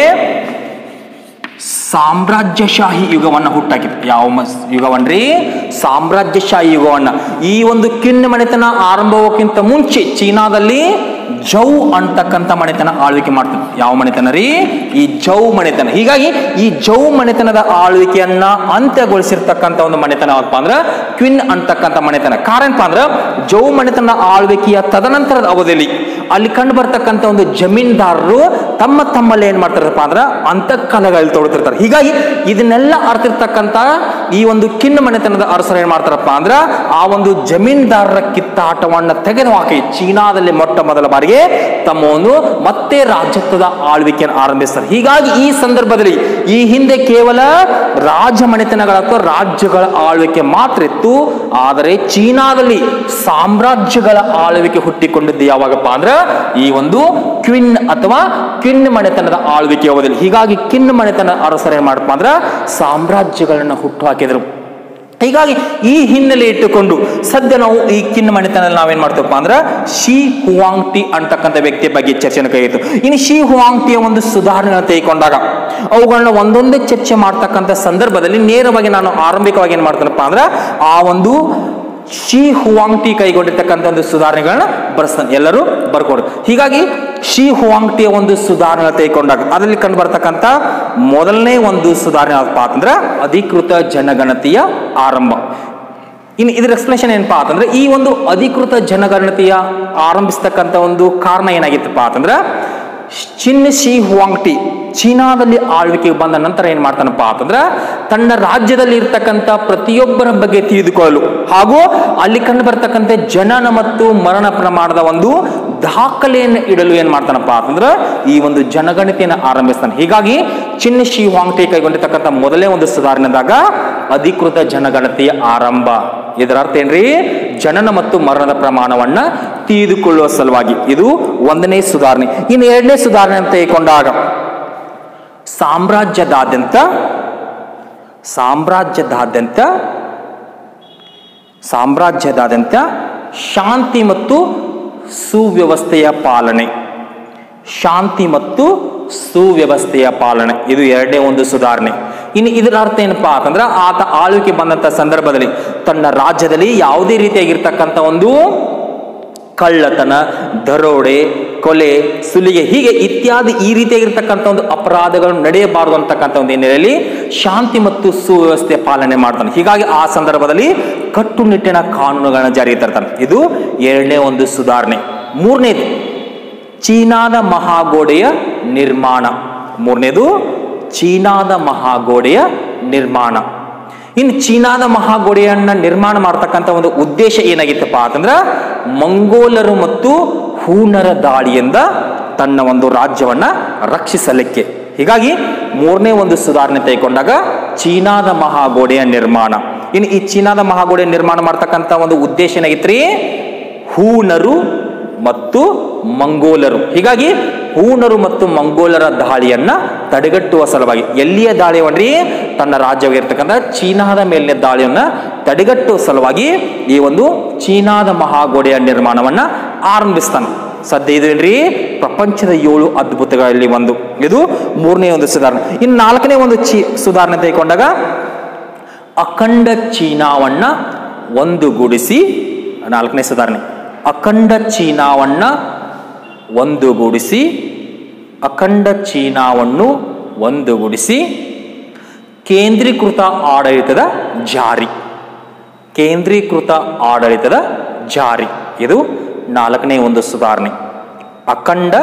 ಸಾಮ್ರಾಜ್ಯಶಾಹಿ ಯುಗವನ್ನ ಹುಟ್ಟಾಕಿತ್ತು. ಯಾವ ಯುಗವನ್ರಿ? ಸಾಮ್ರಾಜ್ಯಶಾಹಿ ಯುಗವನ್ನ. ಈ ಒಂದು ಕಿನ್ ಮನೆತನ ಆರಂಭಕ್ಕಿಂತ ಮುಂಚೆ ಚೀನಾದಲ್ಲಿ ಜೌ ಅಂತಕ್ಕಂಥ ಮನೆತನ ಆಳ್ವಿಕೆ ಮಾಡ್ತದೆ. ಯಾವ ಮನೆತನ ರೀ? ಈ ಜೌ ಮನೆತನ. ಹೀಗಾಗಿ ಈ ಜೌ ಮನೆತನದ ಆಳ್ವಿಕೆಯನ್ನ ಅಂತ್ಯಗೊಳಿಸಿರ್ತಕ್ಕಂಥ ಒಂದು ಮನೆತನ ಯಾವಪ್ಪ ಅಂದ್ರ ಕ್ವಿನ್ ಅಂತಕ್ಕಂಥ ಮನೆತನ. ಕಾರಣಪ್ಪ ಅಂದ್ರ ಜೌ ಮನೆತನ ಆಳ್ವಿಕೆಯ ತದನಂತರದ ಅವಧಿಯಲ್ಲಿ ಅಲ್ಲಿ ಕಂಡು ಬರ್ತಕ್ಕಂಥ ಒಂದು ಜಮೀನ್ದಾರರು ತಮ್ಮ ತಮ್ಮಲ್ಲಿ ಏನ್ ಮಾಡ್ತಾರಪ್ಪ ಅಂದ್ರ ಅಂತಃಕಲಗಳಲ್ಲಿ ತೊಡತಿರ್ತಾರೆ. ಹೀಗಾಗಿ ಇದನ್ನೆಲ್ಲ ಅರ್ತಿರ್ತಕ್ಕಂಥ ಈ ಒಂದು ಕಿನ್ ಮನೆತನದ ಅರಸರು ಏನ್ ಮಾಡ್ತಾರಪ್ಪ ಅಂದ್ರ ಆ ಒಂದು ಜಮೀನ್ದಾರರ ಕಿತ್ತಾಟವನ್ನ ತೆಗೆದುಹಾಕಿ ಚೀನಾದಲ್ಲಿ ಮೊಟ್ಟ ಮೊದಲ ಬಾರಿಗೆ ತಮ್ಮ ಒಂದು ಮತ್ತೆ ರಾಜ್ಯತ್ವದ ಆಳ್ವಿಕೆಯನ್ನು ಆರಂಭಿಸ್ತಾರೆ. ಹೀಗಾಗಿ ಈ ಸಂದರ್ಭದಲ್ಲಿ ಈ ಹಿಂದೆ ಕೇವಲ ರಾಜ ಮನೆತನಗಳ ಅಥವಾ ರಾಜ್ಯಗಳ ಆಳ್ವಿಕೆ ಮಾತ್ರ ಇತ್ತು. ಆದರೆ ಚೀನಾದಲ್ಲಿ ಸಾಮ್ರಾಜ್ಯಗಳ ಆಳ್ವಿಕೆ ಹುಟ್ಟಿಕೊಂಡಿದ್ದು ಯಾವಾಗಪ್ಪ ಅಂದ್ರ ಈ ಒಂದು ಕ್ವಿನ್ ಅಥವಾ ಕಿನ್ ಮನೆತನದ ಆಳ್ವಿಕೆ ಅವಧಿಯಲ್ಲಿ. ಹೀಗಾಗಿ ಕಿನ್ ಮನೆತನ ಅರಸರು ಏನ್ ಮಾಡಪ್ಪ ಅಂದ್ರ ಸಾಮ್ರಾಜ್ಯಗಳನ್ನ ಹುಟ್ಟು ಹಾಕಿದ್ರು. ಹೀಗಾಗಿ ಈ ಹಿನ್ನೆಲೆ ಇಟ್ಟುಕೊಂಡು ಸದ್ಯ ನಾವು ಈ ಕಿನ್ ಮನೆತನದಲ್ಲಿ ನಾವೇನ್ ಮಾಡ್ತೇವಪ್ಪ ಅಂದ್ರ ಶಿ ಹುವಾಂಗ್ ಟಿ ಅಂತಕ್ಕಂಥ ವ್ಯಕ್ತಿಯ ಬಗ್ಗೆ ಚರ್ಚೆನ ಕೈಯಿತ್ತು. ಇನ್ನು ಶಿ ಹುವಾಂಗ್ ಟಿಯ ಒಂದು ಸುಧಾರಣೆಗಳನ್ನು ತೆಗೆದುಕೊಂಡಾಗ ಅವುಗಳನ್ನ ಒಂದೊಂದೇ ಚರ್ಚೆ ಮಾಡ್ತಕ್ಕಂಥ ಸಂದರ್ಭದಲ್ಲಿ ನೇರವಾಗಿ ನಾನು ಆರಂಭಿಕವಾಗಿ ಏನ್ ಮಾಡ್ತೇನಪ್ಪ ಅಂದ್ರ ಆ ಒಂದು ಶಿ ಹುವಾಂಗ್ ಟಿ ಕೈಗೊಂಡಿರ್ತಕ್ಕಂಥ ಒಂದು ಸುಧಾರಣೆಗಳನ್ನ ಬರ್ಸ್ತಾನೆ. ಎಲ್ಲರೂ ಬರ್ಕೊಡು. ಹೀಗಾಗಿ ಶಿ ಹುವಾಂಗ್ ಟಿಯ ಒಂದು ಸುಧಾರಣೆ ತೆಗೆದುಕೊಂಡಾಗ ಅದರಲ್ಲಿ ಕಂಡು ಬರ್ತಕ್ಕಂಥ ಮೊದಲನೇ ಒಂದು ಸುಧಾರಣೆ ಯಾವಪ್ಪ ಅಂತಂದ್ರ ಅಧಿಕೃತ ಜನಗಣತಿಯ ಆರಂಭ. ಇನ್ನು ಇದ್ರ ಎಕ್ಸ್ಪ್ಲೇಷನ್ ಏನಪ್ಪಾ ಅಂತಂದ್ರೆ ಈ ಒಂದು ಅಧಿಕೃತ ಜನಗಣತಿಯ ಆರಂಭಿಸ್ತಕ್ಕಂಥ ಒಂದು ಕಾರಣ ಏನಾಗಿತ್ತಪ್ಪ ಅಂತಂದ್ರ ಚಿನ್ ಶಿ ಹುವಾಂಗ್ ಟಿ ಚೀನಾದಲ್ಲಿ ಆಳ್ವಿಕೆಗೆ ಬಂದ ನಂತರ ಏನ್ ಮಾಡ್ತಾನಪ್ಪ ಅಂತಂದ್ರ ತನ್ನ ರಾಜ್ಯದಲ್ಲಿ ಇರ್ತಕ್ಕಂಥ ಪ್ರತಿಯೊಬ್ಬರ ಬಗ್ಗೆ ತಿಳಿದುಕೊಳ್ಳಲು ಹಾಗೂ ಅಲ್ಲಿ ಕಂಡು ಬರ್ತಕ್ಕಂಥ ಜನನ ಮತ್ತು ಮರಣ ಪ್ರಮಾಣದ ಒಂದು ದಾಖಲೆಯನ್ನು ಇಡಲು ಏನ್ ಮಾಡ್ತಾನಪ್ಪ ಅಂತಂದ್ರ ಈ ಒಂದು ಜನಗಣತಿಯನ್ನು ಆರಂಭಿಸ್ತಾನೆ. ಹೀಗಾಗಿ ಚಿನ್ ಶಿ ಹುಯಾಂಗ್ಟಿ ಕೈಗೊಂಡಿರ್ತಕ್ಕಂಥ ಮೊದಲೇ ಒಂದು ಸುಧಾರಣೆದಾಗ ಅಧಿಕೃತ ಜನಗಣತಿಯ ಆರಂಭ. ಇದರ ಅರ್ಥ ಏನ್ರಿ? ಜನನ ಮತ್ತು ಮರಣದ ಪ್ರಮಾಣವನ್ನ ತಿಳಿದುಕೊಳ್ಳುವ ಸಲುವಾಗಿ. ಇದು ಒಂದನೇ ಸುಧಾರಣೆ. ಇನ್ನು ಎರಡನೇ ಸುಧಾರಣೆ ಅಂತ ತೆಗೆದುಕೊಂಡಾಗ ಸಾಮ್ರಾಜ್ಯದಾದ್ಯಂತ ಸಾಮ್ರಾಜ್ಯದಾದ್ಯಂತ ಸಾಮ್ರಾಜ್ಯದಾದ್ಯಂತ ಶಾಂತಿ ಮತ್ತು ಸುವ್ಯವಸ್ಥೆಯ ಪಾಲನೆ ಶಾಂತಿ ಮತ್ತು ಸುವ್ಯವಸ್ಥೆಯ ಪಾಲನೆ ಇದು ಎರಡನೇ ಒಂದು ಸುಧಾರಣೆ. ಇನ್ನು ಇದರ ಅರ್ಥ ಏನಪ್ಪಾ ಅಂತಂದ್ರೆ ಆತ ಆಳ್ವಿಕೆ ಬಂದಂತ ಸಂದರ್ಭದಲ್ಲಿ ತನ್ನ ರಾಜ್ಯದಲ್ಲಿ ಯಾವುದೇ ರೀತಿಯಾಗಿರ್ತಕ್ಕಂಥ ಒಂದು ಕಳ್ಳತನ, ದರೋಡೆ, ಕೊಲೆ, ಸುಲಿಗೆ ಹೀಗೆ ಇತ್ಯಾದಿ ಈ ರೀತಿಯಾಗಿರ್ತಕ್ಕಂಥ ಒಂದು ಅಪರಾಧಗಳು ನಡೆಯಬಾರದು ಅಂತಕ್ಕಂಥ ಒಂದು ಹಿನ್ನೆಲೆಯಲ್ಲಿ ಶಾಂತಿ ಮತ್ತು ಸುವ್ಯವಸ್ಥೆ ಪಾಲನೆ ಮಾಡ್ತಾನೆ. ಹೀಗಾಗಿ ಆ ಸಂದರ್ಭದಲ್ಲಿ ಕಟ್ಟುನಿಟ್ಟಿನ ಕಾನೂನುಗಳನ್ನ ಜಾರಿಗೆ ತರ್ತಾನೆ. ಇದು ಎರಡನೇ ಒಂದು ಸುಧಾರಣೆ. ಮೂರನೇದು ಚೀನಾದ ಮಹಾಗೋಡೆಯ ನಿರ್ಮಾಣ. ಮೂರನೇದು ಚೀನಾದ ಮಹಾಗೋಡೆಯ ನಿರ್ಮಾಣ. ಇನ್ನು ಚೀನಾದ ಮಹಾಗೋಡೆಯನ್ನ ನಿರ್ಮಾಣ ಮಾಡತಕ್ಕಂಥ ಒಂದು ಉದ್ದೇಶ ಏನಾಗಿತ್ತಪ್ಪ ಅಂತಂದ್ರ ಮಂಗೋಲರು ಮತ್ತು ಹೂನರ ದಾಳಿಯಿಂದ ತನ್ನ ಒಂದು ರಾಜ್ಯವನ್ನ ರಕ್ಷಿಸಲಿಕ್ಕೆ. ಹೀಗಾಗಿ ಮೂರನೇ ಒಂದು ಸುಧಾರಣೆ ತೆಗೆದುಕೊಂಡಾಗ ಚೀನಾದ ಮಹಾಗೋಡೆಯ ನಿರ್ಮಾಣ. ಇನ್ನು ಈ ಚೀನಾದ ಮಹಾಗೋಡೆಯ ನಿರ್ಮಾಣ ಮಾಡತಕ್ಕಂಥ ಒಂದು ಉದ್ದೇಶ ಏನಾಗಿತ್ರಿ? ಹೂನರು ಮತ್ತು ಮಂಗೋಲರು. ಹೀಗಾಗಿ ಹೂನರು ಮತ್ತು ಮಂಗೋಲರ ದಾಳಿಯನ್ನ ತಡೆಗಟ್ಟುವ ಸಲುವಾಗಿ ಎಲ್ಲಿಯ ದಾಳಿಯನ್ರಿ? ತನ್ನ ರಾಜ್ಯವಾಗಿರ್ತಕ್ಕಂಥ ಚೀನಾದ ಮೇಲಿನ ದಾಳಿಯನ್ನ ತಡೆಗಟ್ಟುವ ಸಲುವಾಗಿ ಈ ಒಂದು ಚೀನಾದ ಮಹಾಗೋಡೆಯ ನಿರ್ಮಾಣವನ್ನ ಆರಂಭಿಸ್ತಾನೆ. ಸದ್ಯ ಇದು ಏನ್ರಿ? ಪ್ರಪಂಚದ ಏಳು ಅದ್ಭುತಗಳಲ್ಲಿ ಒಂದು. ಇದು ಮೂರನೇ ಒಂದು ಸುಧಾರಣೆ. ಇನ್ನು ನಾಲ್ಕನೇ ಒಂದು ಚಿ ಸುಧಾರಣೆ ತೆಗೆದುಕೊಂಡಾಗ ಅಖಂಡ ಚೀನಾವನ್ನ ಒಂದುಗೂಡಿಸಿ. ನಾಲ್ಕನೇ ಸುಧಾರಣೆ ಅಖಂಡ ಚೀನಾವನ್ನ ಒಂದುಗೂಡಿಸಿ ಅಖಂಡ ಚೀನಾವನ್ನು ಒಂದುಗೂಡಿಸಿ ಕೇಂದ್ರೀಕೃತ ಆಡಳಿತದ ಜಾರಿ ಕೇಂದ್ರೀಕೃತ ಆಡಳಿತದ ಜಾರಿ ಇದು ನಾಲ್ಕನೇ ಒಂದು ಸುಧಾರಣೆ. ಅಖಂಡ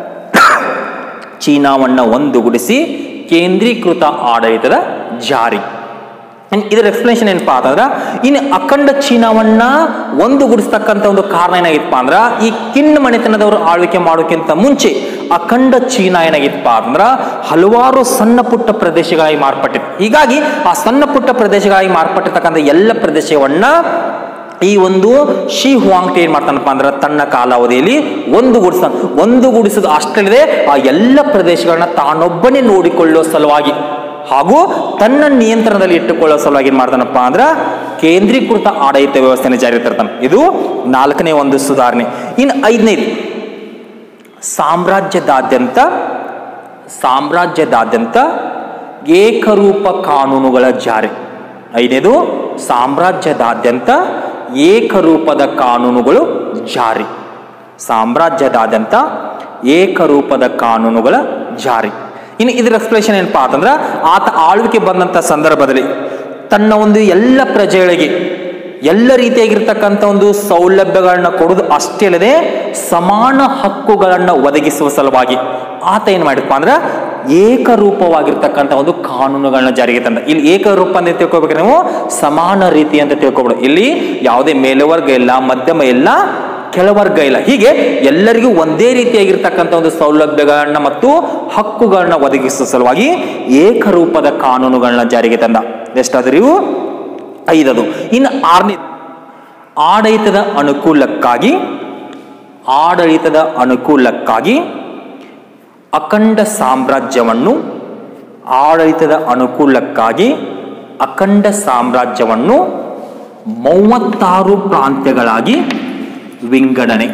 ಚೀನಾವನ್ನ ಒಂದುಗೂಡಿಸಿ ಕೇಂದ್ರೀಕೃತ ಆಡಳಿತದ ಜಾರಿ. ಇದರ ಎಕ್ಸ್ಪ್ಲನೇಷನ್ ಏನಪ್ಪಾ ಅಂತಂದ್ರ ಇನ್ನು ಅಖಂಡ ಚೀನಾವನ್ನ ಒಂದುಗೂಡಿಸ್ತಕ್ಕಂಥ ಒಂದು ಕಾರಣ ಏನಾಗಿತ್ತಪ್ಪ ಅಂದ್ರ ಈ ಕಿನ್ ಮನೆತನದವರು ಆಳ್ವಿಕೆ ಮಾಡೋಕ್ಕಿಂತ ಮುಂಚೆ ಅಖಂಡ ಚೀನಾ ಏನಾಗಿತ್ತಪ್ಪ ಅಂತಂದ್ರ ಹಲವಾರು ಸಣ್ಣ ಪುಟ್ಟ ಪ್ರದೇಶಗಳಾಗಿ ಮಾರ್ಪಟ್ಟಿತ್ತು. ಹೀಗಾಗಿ ಆ ಸಣ್ಣ ಪುಟ್ಟ ಪ್ರದೇಶಗಳಾಗಿ ಮಾರ್ಪಟ್ಟಿರ್ತಕ್ಕಂಥ ಎಲ್ಲ ಪ್ರದೇಶವನ್ನ ಈ ಒಂದು ಶಿ ಹುಯಾಂಗ್ಟಿ ಏನ್ ಮಾಡ್ತಾನಪ್ಪ ಅಂದ್ರೆ ತನ್ನ ಕಾಲಾವಧಿಯಲ್ಲಿ ಒಂದುಗೂಡಿಸ್ತಾನೆ. ಒಂದುಗೂಡಿಸೋದು ಅಷ್ಟಲ್ಲದೆ ಆ ಎಲ್ಲ ಪ್ರದೇಶಗಳನ್ನ ತಾನೊಬ್ಬನೇ ನೋಡಿಕೊಳ್ಳುವ ಸಲುವಾಗಿ ಹಾಗೂ ತನ್ನ ನಿಯಂತ್ರಣದಲ್ಲಿ ಇಟ್ಟುಕೊಳ್ಳುವ ಸಲುವಾಗಿ ಏನ್ ಮಾಡ್ತಾನಪ್ಪ ಅಂದ್ರ ಕೇಂದ್ರೀಕೃತ ಆಡಳಿತ ವ್ಯವಸ್ಥೆಯನ್ನು ಜಾರಿಗೆ ತರ್ತಾನೆ. ಇದು ನಾಲ್ಕನೇ ಒಂದು ಸುಧಾರಣೆ. ಇನ್ನು ಐದನೇದು ಸಾಮ್ರಾಜ್ಯದಾದ್ಯಂತ ಸಾಮ್ರಾಜ್ಯದಾದ್ಯಂತ ಏಕರೂಪ ಕಾನೂನುಗಳ ಜಾರಿ. ಐದನೇದು ಸಾಮ್ರಾಜ್ಯದಾದ್ಯಂತ ಏಕರೂಪದ ಕಾನೂನುಗಳು ಜಾರಿ. ಸಾಮ್ರಾಜ್ಯದಾದ್ಯಂತ ಏಕರೂಪದ ಕಾನೂನುಗಳ ಜಾರಿ. ಇನ್ನು ಇದರ ಎಕ್ಸ್ಪ್ಲೇಷನ್ ಏನಪ್ಪಾ ಅಂತಂದ್ರ ಆತ ಆಳ್ವಿಕೆ ಬಂದಂತ ಸಂದರ್ಭದಲ್ಲಿ ತನ್ನ ಒಂದು ಎಲ್ಲ ಪ್ರಜೆಗಳಿಗೆ ಎಲ್ಲ ರೀತಿಯಾಗಿರ್ತಕ್ಕಂಥ ಒಂದು ಸೌಲಭ್ಯಗಳನ್ನ ಕೊಡುವುದು ಅಷ್ಟೇ ಅಲ್ಲದೆ ಸಮಾನ ಹಕ್ಕುಗಳನ್ನ ಒದಗಿಸುವ ಸಲುವಾಗಿ ಆತ ಏನ್ ಮಾಡಿದಪ್ಪ ಅಂದ್ರ ಏಕರೂಪವಾಗಿರ್ತಕ್ಕಂಥ ಒಂದು ಕಾನೂನುಗಳನ್ನ ಜಾರಿಗೆ ತಂದ. ಇಲ್ಲಿ ಏಕರೂಪ ಅಂತ ತಿಳ್ಕೊಬೇಕ್ರೆ ನೀವು ಸಮಾನ ರೀತಿ ಅಂತ ತಿಳ್ಕೊಬೇಡ. ಇಲ್ಲಿ ಯಾವುದೇ ಮೇಲ್ವರ್ಗ ಇಲ್ಲ, ಮಧ್ಯಮ ಇಲ್ಲ, ಕೆಳವರ್ಗ ಇಲ್ಲ. ಹೀಗೆ ಎಲ್ಲರಿಗೂ ಒಂದೇ ರೀತಿಯಾಗಿರ್ತಕ್ಕಂಥ ಒಂದು ಸೌಲಭ್ಯಗಳನ್ನ ಮತ್ತು ಹಕ್ಕುಗಳನ್ನ ಒದಗಿಸುವ ಸಲುವಾಗಿ ಏಕರೂಪದ ಕಾನೂನುಗಳನ್ನ ಜಾರಿಗೆ ತಂದ. ಎಷ್ಟಾದ್ರೂ ಇವು ಐದದು. ಇನ್ನು ಆರನೇ ಆಡಳಿತದ ಅನುಕೂಲಕ್ಕಾಗಿ ಆಡಳಿತದ ಅನುಕೂಲಕ್ಕಾಗಿ ಅಖಂಡ ಸಾಮ್ರಾಜ್ಯವನ್ನು ಆಡಳಿತದ ಅನುಕೂಲಕ್ಕಾಗಿ ಅಖಂಡ ಸಾಮ್ರಾಜ್ಯವನ್ನು ಮೂವತ್ತಾರು ಪ್ರಾಂತ್ಯಗಳಾಗಿ ವಿಂಗಡಣೆ.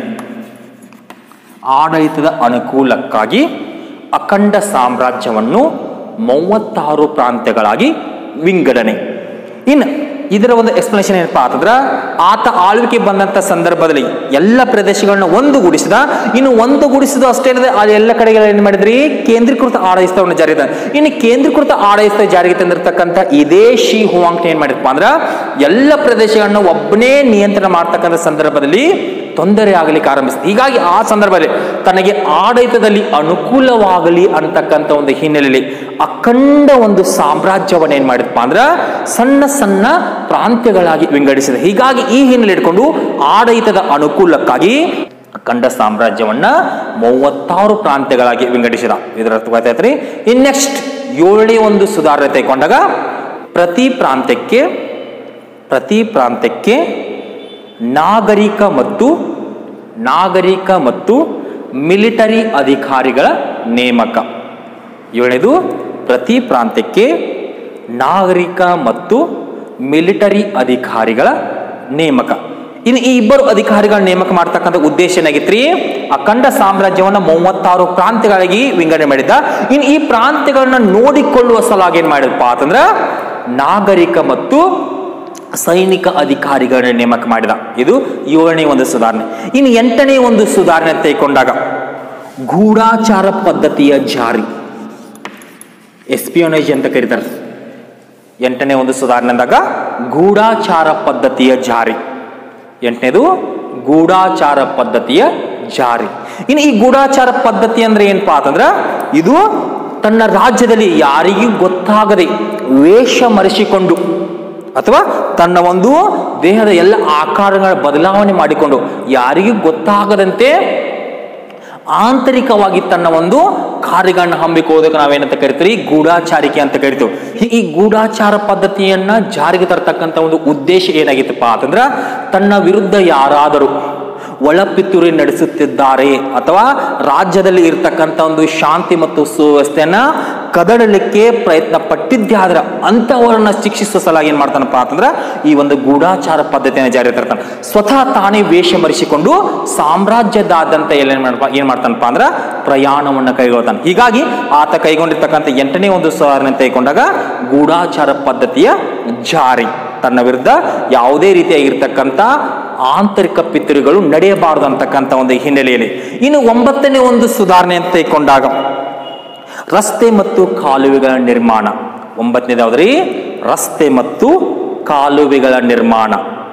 ಆಡಳಿತದ ಅನುಕೂಲಕ್ಕಾಗಿ ಅಖಂಡ ಸಾಮ್ರಾಜ್ಯವನ್ನು ಮೂವತ್ತಾರು ಪ್ರಾಂತ್ಯಗಳಾಗಿ ವಿಂಗಡಣೆ. ಇನ್ನು ಇದರ ಒಂದು ಎಕ್ಸ್ಪ್ಲನೇಷನ್ ಏನಪ್ಪಾ ಅಂತಂದ್ರ ಆತ ಆಳ್ವಿಕೆ ಬಂದಂತ ಸಂದರ್ಭದಲ್ಲಿ ಎಲ್ಲ ಪ್ರದೇಶಗಳನ್ನ ಒಂದುಗೂಡಿಸಿದ. ಇನ್ನು ಒಂದುಗೂಡಿಸಿದ ಅಷ್ಟೇ ಅಲ್ಲದೆ ಆ ಎಲ್ಲ ಕಡೆಗಳು ಏನ್ ಮಾಡಿದ್ರಿ ಕೇಂದ್ರೀಕೃತ ಆಡಳಿತವನ್ನು ಜಾರಿಗೆ ತಂದ. ಇನ್ನು ಕೇಂದ್ರೀಕೃತ ಆಡಳಿತ ಜಾರಿಗೆ ತಂದಿರತಕ್ಕಂಥ ಇದೇ ಶಿ ಹುಯಾಂಗ್ಟಿ ಏನ್ ಮಾಡಿದಪ್ಪ ಅಂದ್ರ ಎಲ್ಲ ಪ್ರದೇಶಗಳನ್ನ ಒಬ್ಬನೇ ನಿಯಂತ್ರಣ ಮಾಡ್ತಕ್ಕಂಥ ಸಂದರ್ಭದಲ್ಲಿ ತೊಂದರೆ ಆಗಲಿಕ್ಕೆ ಆರಂಭಿಸಿದೆ. ಹೀಗಾಗಿ ಆ ಸಂದರ್ಭದಲ್ಲಿ ತನಗೆ ಆಡಳಿತದಲ್ಲಿ ಅನುಕೂಲವಾಗಲಿ ಅಂತಕ್ಕಂಥ ಒಂದು ಹಿನ್ನೆಲೆಯಲ್ಲಿ ಅಖಂಡ ಒಂದು ಸಾಮ್ರಾಜ್ಯವನ್ನು ಏನ್ ಮಾಡಿದಪ್ಪ ಅಂದ್ರೆ ಸಣ್ಣ ಸಣ್ಣ ಪ್ರಾಂತ್ಯಗಳಾಗಿ ವಿಂಗಡಿಸಿದೆ. ಹೀಗಾಗಿ ಈ ಹಿನ್ನೆಲೆ ಇಟ್ಕೊಂಡು ಆಡಳಿತದ ಅನುಕೂಲಕ್ಕಾಗಿ ಅಖಂಡ ಸಾಮ್ರಾಜ್ಯವನ್ನ ಮೂವತ್ತಾರು ಪ್ರಾಂತ್ಯಗಳಾಗಿ ವಿಂಗಡಿಸಿದ. ಇದರ ಅರ್ಥ ಗೊತ್ತಾಯ್ತ್ರಿ. ಇನ್ ನೆಕ್ಸ್ಟ್ ಏಳನೇ ಒಂದು ಸುಧಾರಣೆ ತೆಗೆದುಕೊಂಡಾಗ ಪ್ರತಿ ಪ್ರಾಂತ್ಯಕ್ಕೆ ಪ್ರತಿ ಪ್ರಾಂತ್ಯಕ್ಕೆ ನಾಗರಿಕ ಮತ್ತು ನಾಗರಿಕ ಮತ್ತು ಮಿಲಿಟರಿ ಅಧಿಕಾರಿಗಳ ನೇಮಕ. ಏಳನೇದು ಪ್ರತಿ ಪ್ರಾಂತ್ಯಕ್ಕೆ ನಾಗರಿಕ ಮತ್ತು ಮಿಲಿಟರಿ ಅಧಿಕಾರಿಗಳ ನೇಮಕ. ಇನ್ನು ಈ ಇಬ್ಬರು ಅಧಿಕಾರಿಗಳ ನೇಮಕ ಮಾಡ್ತಕ್ಕಂಥ ಉದ್ದೇಶ ಏನಾಗಿತ್ರಿ? ಅಖಂಡ ಸಾಮ್ರಾಜ್ಯವನ್ನ ಮೂವತ್ತಾರು ಪ್ರಾಂತ್ಯಗಳಾಗಿ ವಿಂಗಡಣೆ ಮಾಡಿದ್ದ. ಇನ್ನು ಈ ಪ್ರಾಂತ್ಯಗಳನ್ನ ನೋಡಿಕೊಳ್ಳುವ ಸಲುವಾಗಿ ಏನ್ ಮಾಡಿದಪ್ಪ ಅಂತಂದ್ರ ನಾಗರಿಕ ಮತ್ತು ಸೈನಿಕ ಅಧಿಕಾರಿಗಳನ್ನ ನೇಮಕ ಮಾಡಿದ. ಇದು ಏಳನೇ ಒಂದು ಸುಧಾರಣೆ. ಇನ್ನು ಎಂಟನೇ ಒಂದು ಸುಧಾರಣೆ ತೆಗೆದುಕೊಂಡಾಗ ಗೂಢಾಚಾರ ಪದ್ಧತಿಯ ಜಾರಿ, ಎಸ್ಪಿಯೋನೇಜ್ ಅಂತ ಕರೀತಾರೆ. ಎಂಟನೇ ಒಂದು ಸುಧಾರಣೆ ಅಂದಾಗ ಗೂಢಾಚಾರ ಪದ್ಧತಿಯ ಜಾರಿ. ಎಂಟನೇದು ಗೂಢಾಚಾರ ಪದ್ಧತಿಯ ಜಾರಿ. ಇನ್ನು ಈ ಗೂಢಾಚಾರ ಪದ್ಧತಿ ಅಂದ್ರೆ ಏನಪ್ಪಾ ಅಂತಂದ್ರ ಇದು ತನ್ನ ರಾಜ್ಯದಲ್ಲಿ ಯಾರಿಗೂ ಗೊತ್ತಾಗದೆ ವೇಷ ಮರೆಸಿಕೊಂಡು ಅಥವಾ ತನ್ನ ಒಂದು ದೇಹದ ಎಲ್ಲ ಆಕಾರಗಳ ಬದಲಾವಣೆ ಮಾಡಿಕೊಂಡು ಯಾರಿಗೂ ಗೊತ್ತಾಗದಂತೆ ಆಂತರಿಕವಾಗಿ ತನ್ನ ಒಂದು ಕಾರ್ಯಗಳನ್ನ ಹಮ್ಮಿಕೊಳ್ಳೋದಕ್ಕೆ ನಾವೇನಂತ ಕರಿತೀವಿ? ಗೂಢಾಚಾರಿಕೆ ಅಂತ ಕರಿತೀವಿ. ಈ ಗೂಢಾಚಾರ ಪದ್ಧತಿಯನ್ನ ಜಾರಿಗೆ ತರ್ತಕ್ಕಂಥ ಒಂದು ಉದ್ದೇಶ ಏನಾಗಿತ್ತಪ್ಪ ಅಂತಂದ್ರ ತನ್ನ ವಿರುದ್ಧ ಯಾರಾದರೂ ಒಳಪಿತೂರಿ ನಡೆಸುತ್ತಿದ್ದಾರೆ ಅಥವಾ ರಾಜ್ಯದಲ್ಲಿ ಇರತಕ್ಕಂಥ ಒಂದು ಶಾಂತಿ ಮತ್ತು ಸುವ್ಯವಸ್ಥೆಯನ್ನ ಕದಡಲಿಕ್ಕೆ ಪ್ರಯತ್ನ ಪಟ್ಟಿದ್ದೆ ಆದ್ರೆ ಅಂತವರನ್ನ ಶಿಕ್ಷಿಸುವ ಸಲುವಾಗಿ ಏನ್ ಮಾಡ್ತಾನಪ್ಪ ಅಂತಂದ್ರ ಈ ಒಂದು ಗೂಢಾಚಾರ ಪದ್ಧತಿಯನ್ನು ಜಾರಿ ತರ್ತಾನೆ. ಸ್ವತಃ ತಾನೇ ವೇಷ ಮರೆಸಿಕೊಂಡು ಸಾಮ್ರಾಜ್ಯದಾದ್ಯಂತ ಎಲ್ಲ ಏನ್ ಮಾಡ್ತಾನಪ್ಪ ಅಂದ್ರ ಪ್ರಯಾಣವನ್ನ ಕೈಗೊಳ್ತಾನೆ. ಹೀಗಾಗಿ ಆತ ಕೈಗೊಂಡಿರ್ತಕ್ಕಂಥ ಎಂಟನೇ ಒಂದು ಸುಧಾರಣೆ ತೆಗೆದುಕೊಂಡಾಗ ಗೂಢಾಚಾರ ಪದ್ಧತಿಯ ಜಾರಿ. ತನ್ನ ವಿರುದ್ಧ ಯಾವುದೇ ರೀತಿಯಾಗಿರ್ತಕ್ಕಂಥ ಆಂತರಿಕ ಪಿತೂರಿಗಳು ನಡೆಯಬಾರದು ಅಂತಕ್ಕಂಥ ಒಂದು ಹಿನ್ನೆಲೆಯಲ್ಲಿ. ಇನ್ನು ಒಂಬತ್ತನೇ ಒಂದು ಸುಧಾರಣೆ ಅಂತ ತೆಗೆದುಕೊಂಡಾಗ ರಸ್ತೆ ಮತ್ತು ಕಾಲುವೆಗಳ ನಿರ್ಮಾಣ. ಒಂಬತ್ತನೇದು ಯಾವ್ದ್ರಿ? ರಸ್ತೆ ಮತ್ತು ಕಾಲುವೆಗಳ ನಿರ್ಮಾಣ.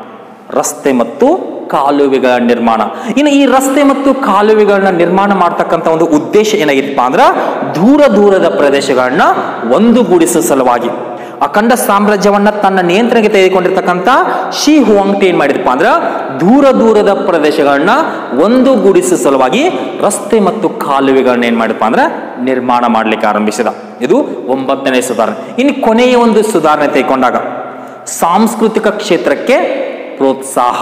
ರಸ್ತೆ ಮತ್ತು ಕಾಲುವೆಗಳ ನಿರ್ಮಾಣ. ಇನ್ನು ಈ ರಸ್ತೆ ಮತ್ತು ಕಾಲುವೆಗಳನ್ನ ನಿರ್ಮಾಣ ಮಾಡ್ತಕ್ಕಂಥ ಒಂದು ಉದ್ದೇಶ ಏನಾಗಿತ್ತಪ್ಪ ಅಂದ್ರ ದೂರ ದೂರದ ಪ್ರದೇಶಗಳನ್ನ ಒಂದುಗೂಡಿಸುವ ಸಲುವಾಗಿ ಅಖಂಡ ಸಾಮ್ರಾಜ್ಯವನ್ನ ತನ್ನ ನಿಯಂತ್ರಣಕ್ಕೆ ತೆಗೆದುಕೊಂಡಿರ್ತಕ್ಕಂಥ ಶಿ ಹುವಾಂಗ್ಟಿ ಏನ್ ಮಾಡಿದಪ್ಪ ಅಂದ್ರ ದೂರ ದೂರದ ಪ್ರದೇಶಗಳನ್ನ ಒಂದುಗೂಡಿಸುವ ಸಲುವಾಗಿ ರಸ್ತೆ ಮತ್ತು ಕಾಲುವೆಗಳನ್ನ ಏನ್ ಮಾಡಿದಪ್ಪ ಅಂದ್ರ ನಿರ್ಮಾಣ ಮಾಡ್ಲಿಕ್ಕೆ ಆರಂಭಿಸಿದ. ಇದು ಒಂಬತ್ತನೇ ಸುಧಾರಣೆ. ಇನ್ನು ಕೊನೆಯ ಒಂದು ಸುಧಾರಣೆ ತೆಗೆದುಕೊಂಡಾಗ ಸಾಂಸ್ಕೃತಿಕ ಕ್ಷೇತ್ರಕ್ಕೆ ಪ್ರೋತ್ಸಾಹ.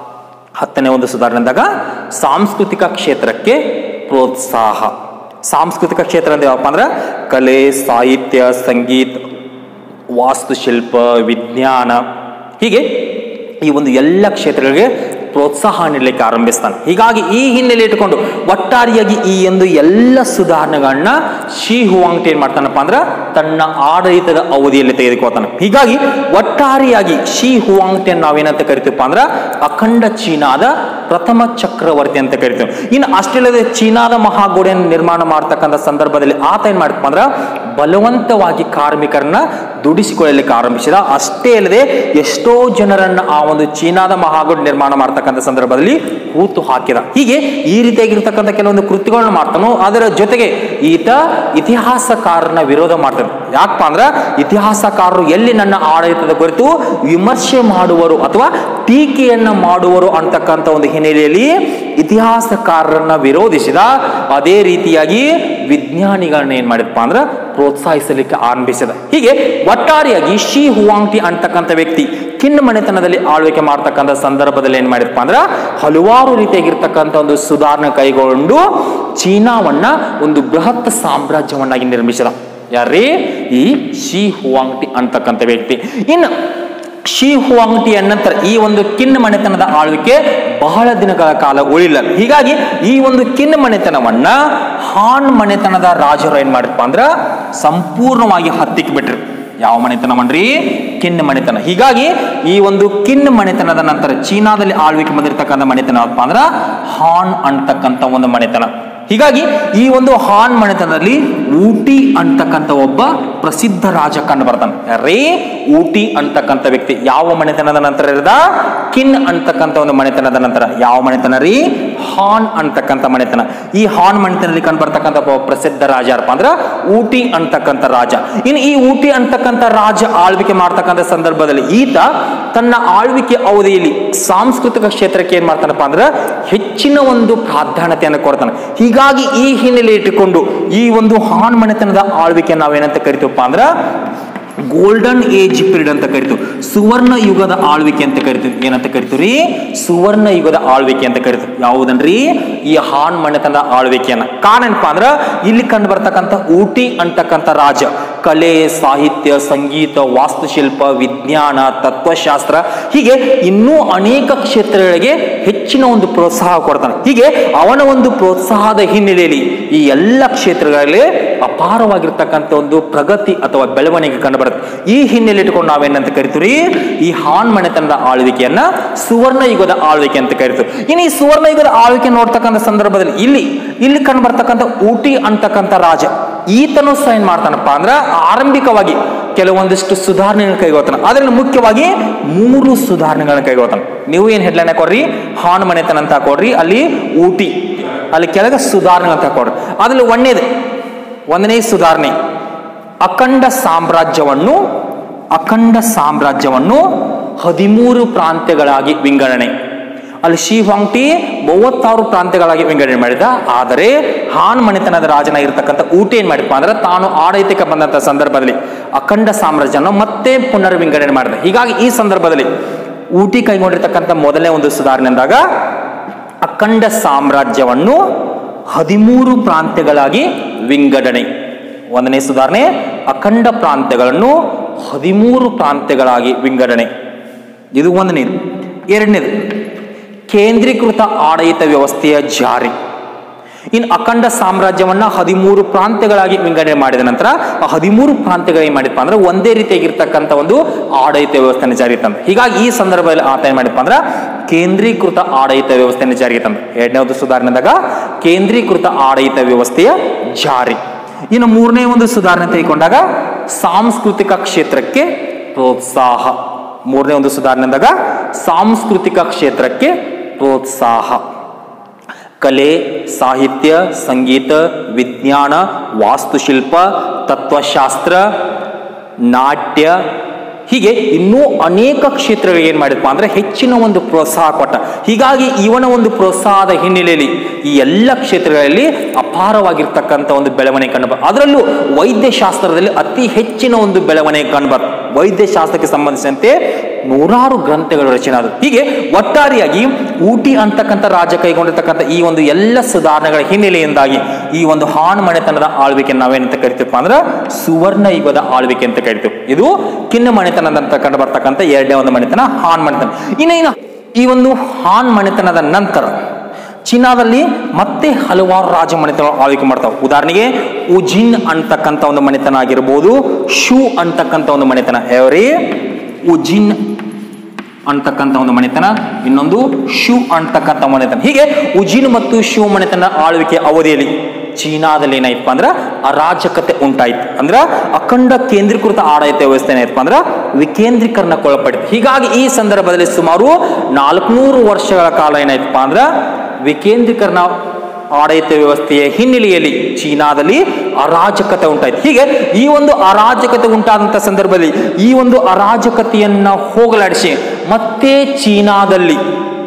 ಹತ್ತನೇ ಒಂದು ಸುಧಾರಣೆ ಅಂದಾಗ ಸಾಂಸ್ಕೃತಿಕ ಕ್ಷೇತ್ರಕ್ಕೆ ಪ್ರೋತ್ಸಾಹ. ಸಾಂಸ್ಕೃತಿಕ ಕ್ಷೇತ್ರ ಅಂದ್ರೆ ಯಾವಪ್ಪ ಅಂದ್ರ ಕಲೆ, ಸಾಹಿತ್ಯ, ಸಂಗೀತ, ವಾಸ್ತುಶಿಲ್ಪ, ವಿಜ್ಞಾನ, ಹೀಗೆ ಈ ಒಂದು ಎಲ್ಲ ಕ್ಷೇತ್ರಗಳಿಗೆ ಪ್ರೋತ್ಸಾಹ ನೀಡಲಿಕ್ಕೆ ಆರಂಭಿಸ್ತಾನೆ. ಹೀಗಾಗಿ ಈ ಹಿನ್ನೆಲೆ ಇಟ್ಟುಕೊಂಡು ಒಟ್ಟಾರೆಯಾಗಿ ಈ ಒಂದು ಎಲ್ಲ ಸುಧಾರಣೆಗಳನ್ನ ಶಿ ಹುವಾಂಗ್ಟಿ ಏನ್ ಮಾಡ್ತಾನಪ್ಪ ಅಂದ್ರ ತನ್ನ ಆಡಳಿತದ ಅವಧಿಯಲ್ಲಿ ತೆಗೆದುಕೊಳ್ತಾನೆ. ಹೀಗಾಗಿ ಒಟ್ಟಾರೆಯಾಗಿ ಶಿ ಹುವಾಂಗ್ಟಿಯನ್ನು ನಾವೇನಂತ ಕರಿತೀವಪ್ಪ ಅಂದ್ರ ಅಖಂಡ ಚೀನಾದ ಪ್ರಥಮ ಚಕ್ರವರ್ತಿ ಅಂತ ಕರಿತೀವಿ. ಇನ್ನು ಅಷ್ಟೇ ಚೀನಾದ ಮಹಾಗೋಡೆಯನ್ನು ನಿರ್ಮಾಣ ಮಾಡ್ತಕ್ಕಂಥ ಸಂದರ್ಭದಲ್ಲಿ ಆತ ಏನ್ ಮಾಡ್ತಪ್ಪ ಅಂದ್ರ ಬಲವಂತವಾಗಿ ಕಾರ್ಮಿಕರನ್ನ ದುಡಿಸಿಕೊಳ್ಳಲಿಕ್ಕೆ ಆರಂಭಿಸಿದ. ಅಷ್ಟೇ ಅಲ್ಲದೆ ಎಷ್ಟೋ ಜನರನ್ನ ಆ ಒಂದು ಚೀನಾದ ಮಹಾಗೋಡೆ ನಿರ್ಮಾಣ ಮಾಡ್ತಕ್ಕಂಥ ಸಂದರ್ಭದಲ್ಲಿ ಹೂತು ಹಾಕಿದ. ಹೀಗೆ ಈ ರೀತಿಯಾಗಿರ್ತಕ್ಕಂಥ ಕೆಲವೊಂದು ಕೃತ್ಯಗಳನ್ನು ಮಾಡ್ತಾನೋ. ಅದರ ಜೊತೆಗೆ ಈತ ಇತಿಹಾಸಕಾರನ ವಿರೋಧ ಮಾಡ್ತಾನೆ. ಯಾಕಪ್ಪ ಅಂದ್ರ ಇತಿಹಾಸಕಾರರು ಎಲ್ಲಿ ನನ್ನ ಆಡಳಿತದ ಕುರಿತು ವಿಮರ್ಶೆ ಮಾಡುವರು ಅಥವಾ ಟೀಕೆಯನ್ನ ಮಾಡುವರು ಅಂತಕ್ಕಂಥ ಒಂದು ಹಿನ್ನೆಲೆಯಲ್ಲಿ ಇತಿಹಾಸಕಾರರನ್ನ ವಿರೋಧಿಸಿದ. ಅದೇ ರೀತಿಯಾಗಿ ವಿಜ್ಞಾನಿಗಳನ್ನ ಏನ್ ಮಾಡಿದಪ್ಪ ಅಂದ್ರ ಪ್ರೋತ್ಸಾಹಿಸಲಿಕ್ಕೆ ಆರಂಭಿಸಿದ. ಹೀಗೆ ಒಟ್ಟಾರೆಯಾಗಿ ಶಿ ಹುವಾಂಗ್ಟಿ ಅಂತಕ್ಕಂಥ ವ್ಯಕ್ತಿ ಕಿನ್ ಮನೆತನದಲ್ಲಿ ಆಳ್ವಿಕೆ ಮಾಡ್ತಕ್ಕಂಥ ಸಂದರ್ಭದಲ್ಲಿ ಏನ್ ಮಾಡಿದಪ್ಪ ಅಂದ್ರ ಹಲವಾರು ರೀತಿಯಾಗಿರ್ತಕ್ಕಂಥ ಒಂದು ಸುಧಾರಣೆ ಕೈಗೊಂಡು ಚೀನಾವನ್ನ ಒಂದು ಬೃಹತ್ ಸಾಮ್ರಾಜ್ಯವನ್ನಾಗಿ ನಿರ್ಮಿಸಿದ. ಯಾರ್ರೀ? ಈ ಶಿ ಹುವಾಂಗ್ಟಿ ಅಂತಕ್ಕಂಥ ವ್ಯಕ್ತಿ. ಇನ್ನು ಶಿ ಹುವಾಂಗ್ಟಿಯ ನಂತರ ಈ ಒಂದು ಕಿನ್ ಮನೆತನದ ಆಳ್ವಿಕೆ ಬಹಳ ದಿನಗಳ ಕಾಲ ಉಳಿಲ್ಲ. ಹೀಗಾಗಿ ಈ ಒಂದು ಕಿನ್ ಮನೆತನವನ್ನ ಹಾನ್ ಮನೆತನದ ರಾಜರು ಏನ್ ಮಾಡಿದಪ್ಪ ಅಂದ್ರ ಸಂಪೂರ್ಣವಾಗಿ ಹತ್ತಿಕ್ಕಿ ಬಿಟ್ರು. ಯಾವ ಮನೆತನವನ್ರಿ? ಕಿನ್ ಮನೆತನ. ಹೀಗಾಗಿ ಈ ಒಂದು ಕಿನ್ ಮನೆತನದ ನಂತರ ಚೀನಾದಲ್ಲಿ ಆಳ್ವಿಕೆ ಬಂದಿರತಕ್ಕಂಥ ಮನೆತನ ಯಾವಪ್ಪ ಅಂದ್ರ ಹಾನ್ ಅಂತಕ್ಕಂಥ ಒಂದು ಮನೆತನ. ಹೀಗಾಗಿ ಈ ಒಂದು ಹಾನ್ ಮನೆತನದಲ್ಲಿ ಊಟಿ ಅಂತಕ್ಕಂಥ ಒಬ್ಬ ಪ್ರಸಿದ್ಧ ರಾಜ ಕಂಡು ಬರ್ತಾನೆ. ರೇ ಊಟಿ ಅಂತಕ್ಕಂಥ ವ್ಯಕ್ತಿ ಯಾವ ಮನೆತನದ ನಂತರ ಇರದ? ಕಿನ್ ಅಂತಕ್ಕಂಥ ಒಂದು ಮನೆತನದ ನಂತರ. ಯಾವ ಮನೆತನ ರೀ? ಹಾನ್ ಅಂತಕ್ಕಂಥ ಮನೆತನ. ಈ ಹಾನ್ ಮನೆತನದಲ್ಲಿ ಕಂಡು ಬರ್ತಕ್ಕಂಥ ಒಬ್ಬ ಪ್ರಸಿದ್ಧ ರಾಜ ಯಾರಪ್ಪ ಅಂದ್ರ ಊಟಿ ಅಂತಕ್ಕಂಥ ರಾಜ. ಇನ್ನು ಈ ಊಟಿ ಅಂತಕ್ಕಂಥ ರಾಜ ಆಳ್ವಿಕೆ ಮಾಡ್ತಕ್ಕಂಥ ಸಂದರ್ಭದಲ್ಲಿ ಈತ ತನ್ನ ಆಳ್ವಿಕೆ ಅವಧಿಯಲ್ಲಿ ಸಾಂಸ್ಕೃತಿಕ ಕ್ಷೇತ್ರಕ್ಕೆ ಏನ್ ಮಾಡ್ತಾನಪ್ಪ ಅಂದ್ರೆ ಹೆಚ್ಚಿನ ಒಂದು ಪ್ರಾಧಾನ್ಯತೆಯನ್ನು ಕೊಡ್ತಾನೆ. ಹೀಗಾಗಿ ಈ ಹಿನ್ನೆಲೆ ಇಟ್ಟುಕೊಂಡು ಈ ಒಂದು ಹಾನ್ ಮನೆತನದ ಆಳ್ವಿಕೆ ನಾವೇನಂತ ಕರಿತೀವಪ್ಪ ಅಂದ್ರ ಗೋಲ್ಡನ್ ಏಜ್ ಪೀರಿಯಡ್ ಅಂತ ಕರಿತೀವಿ. ಸುವರ್ಣ ಯುಗದ ಆಳ್ವಿಕೆ ಅಂತ ಕರಿತೀವಿ. ಏನಂತ ಕರಿತೀವಿ ರೀ? ಸುವರ್ಣ ಯುಗದ ಆಳ್ವಿಕೆ ಅಂತ ಕರಿತೀವಿ. ಯಾವುದನ್ರಿ? ಈ ಹಾನ್ ಮನೆತನದ ಆಳ್ವಿಕೆಯನ್ನ. ಕಾರಣ ಏನಪ್ಪಾ ಅಂದ್ರ ಇಲ್ಲಿ ಕಂಡು ಬರ್ತಕ್ಕಂಥ ಊಟಿ ಅಂತಕ್ಕಂಥ ರಾಜ ಕಲೆ, ಸಾಹಿತ್ಯ, ಸಂಗೀತ, ವಾಸ್ತುಶಿಲ್ಪ, ವಿಜ್ಞಾನ, ತತ್ವಶಾಸ್ತ್ರ ಹೀಗೆ ಇನ್ನೂ ಅನೇಕ ಕ್ಷೇತ್ರಗಳಿಗೆ ಹೆಚ್ಚಿನ ಒಂದು ಪ್ರೋತ್ಸಾಹ ಕೊಡ್ತಾನೆ. ಹೀಗೆ ಅವನ ಒಂದು ಪ್ರೋತ್ಸಾಹದ ಹಿನ್ನೆಲೆಯಲ್ಲಿ ಈ ಎಲ್ಲ ಕ್ಷೇತ್ರಗಳಲ್ಲಿ ಅಪಾರವಾಗಿರ್ತಕ್ಕಂಥ ಒಂದು ಪ್ರಗತಿ ಅಥವಾ ಬೆಳವಣಿಗೆ ಕಂಡು ಬರುತ್ತೆ. ಈ ಹಿನ್ನೆಲೆ ಇಟ್ಟುಕೊಂಡು ನಾವೇನಂತ ಕರಿತೀವಿ? ಈ ಹಾನ್ ಮನೆತನದ ಆಳ್ವಿಕೆಯನ್ನ ಸುವರ್ಣ ಯುಗದ ಆಳ್ವಿಕೆ ಅಂತ ಕರಿತೀವಿ. ಇನ್ನು ಈ ಸುವರ್ಣ ಯುಗದ ಆಳ್ವಿಕೆ ನೋಡ್ತಕ್ಕಂಥ ಸಂದರ್ಭದಲ್ಲಿ ಇಲ್ಲಿ ಇಲ್ಲಿ ಕಂಡು ಬರ್ತಕ್ಕಂಥ ಊಟಿ ಅಂತಕ್ಕಂಥ ರಾಜ ಈತನು ಸಹ ಏನ್ ಮಾಡ್ತಾನಪ್ಪ ಅಂದ್ರ ಆರಂಭಿಕವಾಗಿ ಕೆಲವೊಂದಿಷ್ಟು ಸುಧಾರಣೆಗಳನ್ನ ಕೈಗೊಳ್ತಾನೆ. ಅದರಲ್ಲಿ ಮುಖ್ಯವಾಗಿ ಮೂರು ಸುಧಾರಣೆಗಳನ್ನ ಕೈಗೊಳ್ತಾನೆ. ನೀವು ಏನ್ ಹೆಡ್ಲೈನ್ ಹಾಕೊಡ್ರಿ? ಹಾನ್ ಮನೆತನ ಅಂತ ಹಾಕೊಡ್ರಿ, ಅಲ್ಲಿ ಊಟಿ, ಅಲ್ಲಿ ಕೆಳಗೆ ಸುಧಾರಣೆ ಅಂತ ಹಾಕೊಡ್ರಿ. ಅದ್ರಲ್ಲಿ ಒಂದೇದು ಒಂದನೇ ಸುಧಾರಣೆ ಅಖಂಡ ಸಾಮ್ರಾಜ್ಯವನ್ನು ಅಖಂಡ ಸಾಮ್ರಾಜ್ಯವನ್ನು ಹದಿಮೂರು ಪ್ರಾಂತ್ಯಗಳಾಗಿ ವಿಂಗಡಣೆ. ಅಲ್ಲಿ ಶಿ ಹುವಾಂಗ್ಟಿ ಮೂವತ್ತಾರು ಪ್ರಾಂತ್ಯಗಳಾಗಿ ವಿಂಗಡಣೆ ಮಾಡಿದ. ಆದರೆ ಹಾನ್ ಮನೆತನದ ರಾಜನಾಗಿರ್ತಕ್ಕಂಥ ಊಟಿ ಏನ್ ಮಾಡಿದಪ್ಪ ಅಂದ್ರೆ ತಾನು ಆಡಳಿತಕ್ಕೆ ಬಂದಂತ ಸಂದರ್ಭದಲ್ಲಿ ಅಖಂಡ ಸಾಮ್ರಾಜ್ಯವನ್ನು ಮತ್ತೆ ಪುನರ್ ವಿಂಗಡಣೆ ಮಾಡಿದ. ಹೀಗಾಗಿ ಈ ಸಂದರ್ಭದಲ್ಲಿ ಊಟಿ ಕೈಗೊಂಡಿರ್ತಕ್ಕಂಥ ಮೊದಲನೇ ಒಂದು ಸುಧಾರಣೆ ಅಂದಾಗ ಅಖಂಡ ಸಾಮ್ರಾಜ್ಯವನ್ನು ಹದಿಮೂರು ಪ್ರಾಂತ್ಯಗಳಾಗಿ ವಿಂಗಡಣೆ. ಒಂದನೇ ಸುಧಾರಣೆ ಅಖಂಡ ಪ್ರಾಂತ್ಯಗಳನ್ನು ಹದಿಮೂರು ಪ್ರಾಂತ್ಯಗಳಾಗಿ ವಿಂಗಡಣೆ. ಇದು ಒಂದನೇದು. ಎರಡನೇದು ಕೇಂದ್ರೀಕೃತ ಆಡಳಿತ ವ್ಯವಸ್ಥೆಯ ಜಾರಿ. ಇನ್ನು ಅಖಂಡ ಸಾಮ್ರಾಜ್ಯವನ್ನ ಹದಿಮೂರು ಪ್ರಾಂತ್ಯಗಳಾಗಿ ವಿಂಗಡಣೆ ಮಾಡಿದ ನಂತರ ಆ ಹದಿಮೂರು ಪ್ರಾಂತ್ಯಗಳು ಏನ್ ಮಾಡಿದಪ್ಪ ಅಂದ್ರೆ ಒಂದೇ ರೀತಿಯಾಗಿರ್ತಕ್ಕಂಥ ಒಂದು ಆಡಳಿತ ವ್ಯವಸ್ಥೆಯನ್ನು ಜಾರಿಗೆ ತಂದ. ಹೀಗಾಗಿ ಈ ಸಂದರ್ಭದಲ್ಲಿ ಆತ ಏನ್ ಮಾಡಿದಪ್ಪ ಅಂದ್ರೆ ಕೇಂದ್ರೀಕೃತ ಆಡಳಿತ ವ್ಯವಸ್ಥೆಯನ್ನು ಜಾರಿಗೆ ತಂದ. ಎರಡನೇ ಒಂದು ಸುಧಾರಣೆದಾಗ ಕೇಂದ್ರೀಕೃತ ಆಡಳಿತ ವ್ಯವಸ್ಥೆಯ ಜಾರಿ. ಇನ್ನು ಮೂರನೇ ಒಂದು ಸುಧಾರಣೆ ತೆಗೆದುಕೊಂಡಾಗ ಸಾಂಸ್ಕೃತಿಕ ಕ್ಷೇತ್ರಕ್ಕೆ ಪ್ರೋತ್ಸಾಹ. ಮೂರನೇ ಒಂದು ಸುಧಾರಣೆ ಅಂದಾಗ ಸಾಂಸ್ಕೃತಿಕ ಕ್ಷೇತ್ರಕ್ಕೆ ಪ್ರೋತ್ಸಾಹ. ಕಲೆ, ಸಾಹಿತ್ಯ, ಸಂಗೀತ, ವಿಜ್ಞಾನ, ವಾಸ್ತುಶಿಲ್ಪ, ತತ್ವಶಾಸ್ತ್ರ, ನಾಟ್ಯ ಹೀಗೆ ಇನ್ನೂ ಅನೇಕ ಕ್ಷೇತ್ರಗಳಿಗೆ ಏನ್ ಮಾಡಿದಪ್ಪ ಅಂದ್ರೆ ಹೆಚ್ಚಿನ ಒಂದು ಪ್ರೋತ್ಸಾಹ ಕೊಟ್ಟ. ಹೀಗಾಗಿ ಇವನ ಒಂದು ಪ್ರೋತ್ಸಾಹದ ಹಿನ್ನೆಲೆಯಲ್ಲಿ ಈ ಎಲ್ಲ ಕ್ಷೇತ್ರಗಳಲ್ಲಿ ಅಪಾರವಾಗಿರ್ತಕ್ಕಂಥ ಒಂದು ಬೆಳವಣಿಗೆ ಕಂಡು ಬರ. ಅದರಲ್ಲೂ ವೈದ್ಯಶಾಸ್ತ್ರದಲ್ಲಿ ಅತಿ ಹೆಚ್ಚಿನ ಒಂದು ಬೆಳವಣಿಗೆ ಕಂಡು ಬರ. ವೈದ್ಯಶಾಸ್ತ್ರಕ್ಕೆ ಸಂಬಂಧಿಸಿದಂತೆ ನೂರಾರು ಗ್ರಂಥಗಳು ರಚನೆ ಆದವು. ಹೀಗೆ ಒಟ್ಟಾರೆಯಾಗಿ ಊಟಿ ಅಂತಕ್ಕಂಥ ರಾಜ ಕೈಗೊಂಡಿರ್ತಕ್ಕಂಥ ಈ ಒಂದು ಎಲ್ಲ ಸುಧಾರಣೆಗಳ ಹಿನ್ನೆಲೆಯಿಂದಾಗಿ ಈ ಒಂದು ಹಾನ್ ಮನೆತನದ ಆಳ್ವಿಕೆ ನಾವೇನಂತ ಕರಿತೀವಪ್ಪ ಅಂದ್ರೆ ಸುವರ್ಣ ಯುಗದ ಆಳ್ವಿಕೆ ಅಂತ ಕರಿತೀವಿ. ಇದು ಕಿನ್ನ ಮನೆತನದಂತ ಕಂಡು ಬರ್ತಕ್ಕಂಥ ಎರಡನೇ ಒಂದು ಮನೆತನ ಹಾನ್ ಮನೆತನ. ಇನ್ನು ಈ ಒಂದು ಹಾನ್ ಮನೆತನದ ನಂತರ ಚೀನಾದಲ್ಲಿ ಮತ್ತೆ ಹಲವಾರು ರಾಜ ಮನೆತನ ಆಳ್ವಿಕೆ ಮಾಡ್ತಾವೆ. ಉದಾಹರಣೆಗೆ ಉಜಿನ್ ಅಂತಕ್ಕಂಥ ಒಂದು ಮನೆತನ ಆಗಿರ್ಬೋದು, ಶೂ ಅಂತಕ್ಕಂಥ ಒಂದು ಮನೆತನ. ಯಾವ್ರಿ? ಉಜಿನ್ ಅಂತಕ್ಕಂಥ ಒಂದು ಮನೆತನ, ಇನ್ನೊಂದು ಶೂ ಅಂತಕ್ಕಂಥ ಮನೆತನ. ಹೀಗೆ ಉಜಿನ್ ಮತ್ತು ಶೂ ಮನೆತನ ಆಳ್ವಿಕೆ ಅವಧಿಯಲ್ಲಿ ಚೀನಾದಲ್ಲಿ ಏನಾಯ್ತಪ್ಪ ಅಂದ್ರ ಅರಾಜಕತೆ ಉಂಟಾಯ್ತು. ಅಂದ್ರ ಅಖಂಡ ಕೇಂದ್ರೀಕೃತ ಆಡಳಿತ ವ್ಯವಸ್ಥೆ ಏನಾಯ್ತಪ್ಪ ಅಂದ್ರ ವಿಕೇಂದ್ರೀಕರಣಕ್ಕೊಳಪಡಿತು. ಹೀಗಾಗಿ ಈ ಸಂದರ್ಭದಲ್ಲಿ ಸುಮಾರು ನಾಲ್ಕುನೂರು ವರ್ಷಗಳ ಕಾಲ ಏನಾಯ್ತಪ್ಪ ಅಂದ್ರ ವಿಕೇಂದ್ರೀಕರಣ ಆಡಳಿತ ವ್ಯವಸ್ಥೆಯ ಹಿನ್ನೆಲೆಯಲ್ಲಿ ಚೀನಾದಲ್ಲಿ ಅರಾಜಕತೆ ಉಂಟಾಯ್ತು. ಹೀಗೆ ಈ ಒಂದು ಅರಾಜಕತೆ ಉಂಟಾದಂತ ಸಂದರ್ಭದಲ್ಲಿ ಈ ಒಂದು ಅರಾಜಕತೆಯನ್ನ ಹೋಗಲಾಡಿಸಿ ಮತ್ತೆ ಚೀನಾದಲ್ಲಿ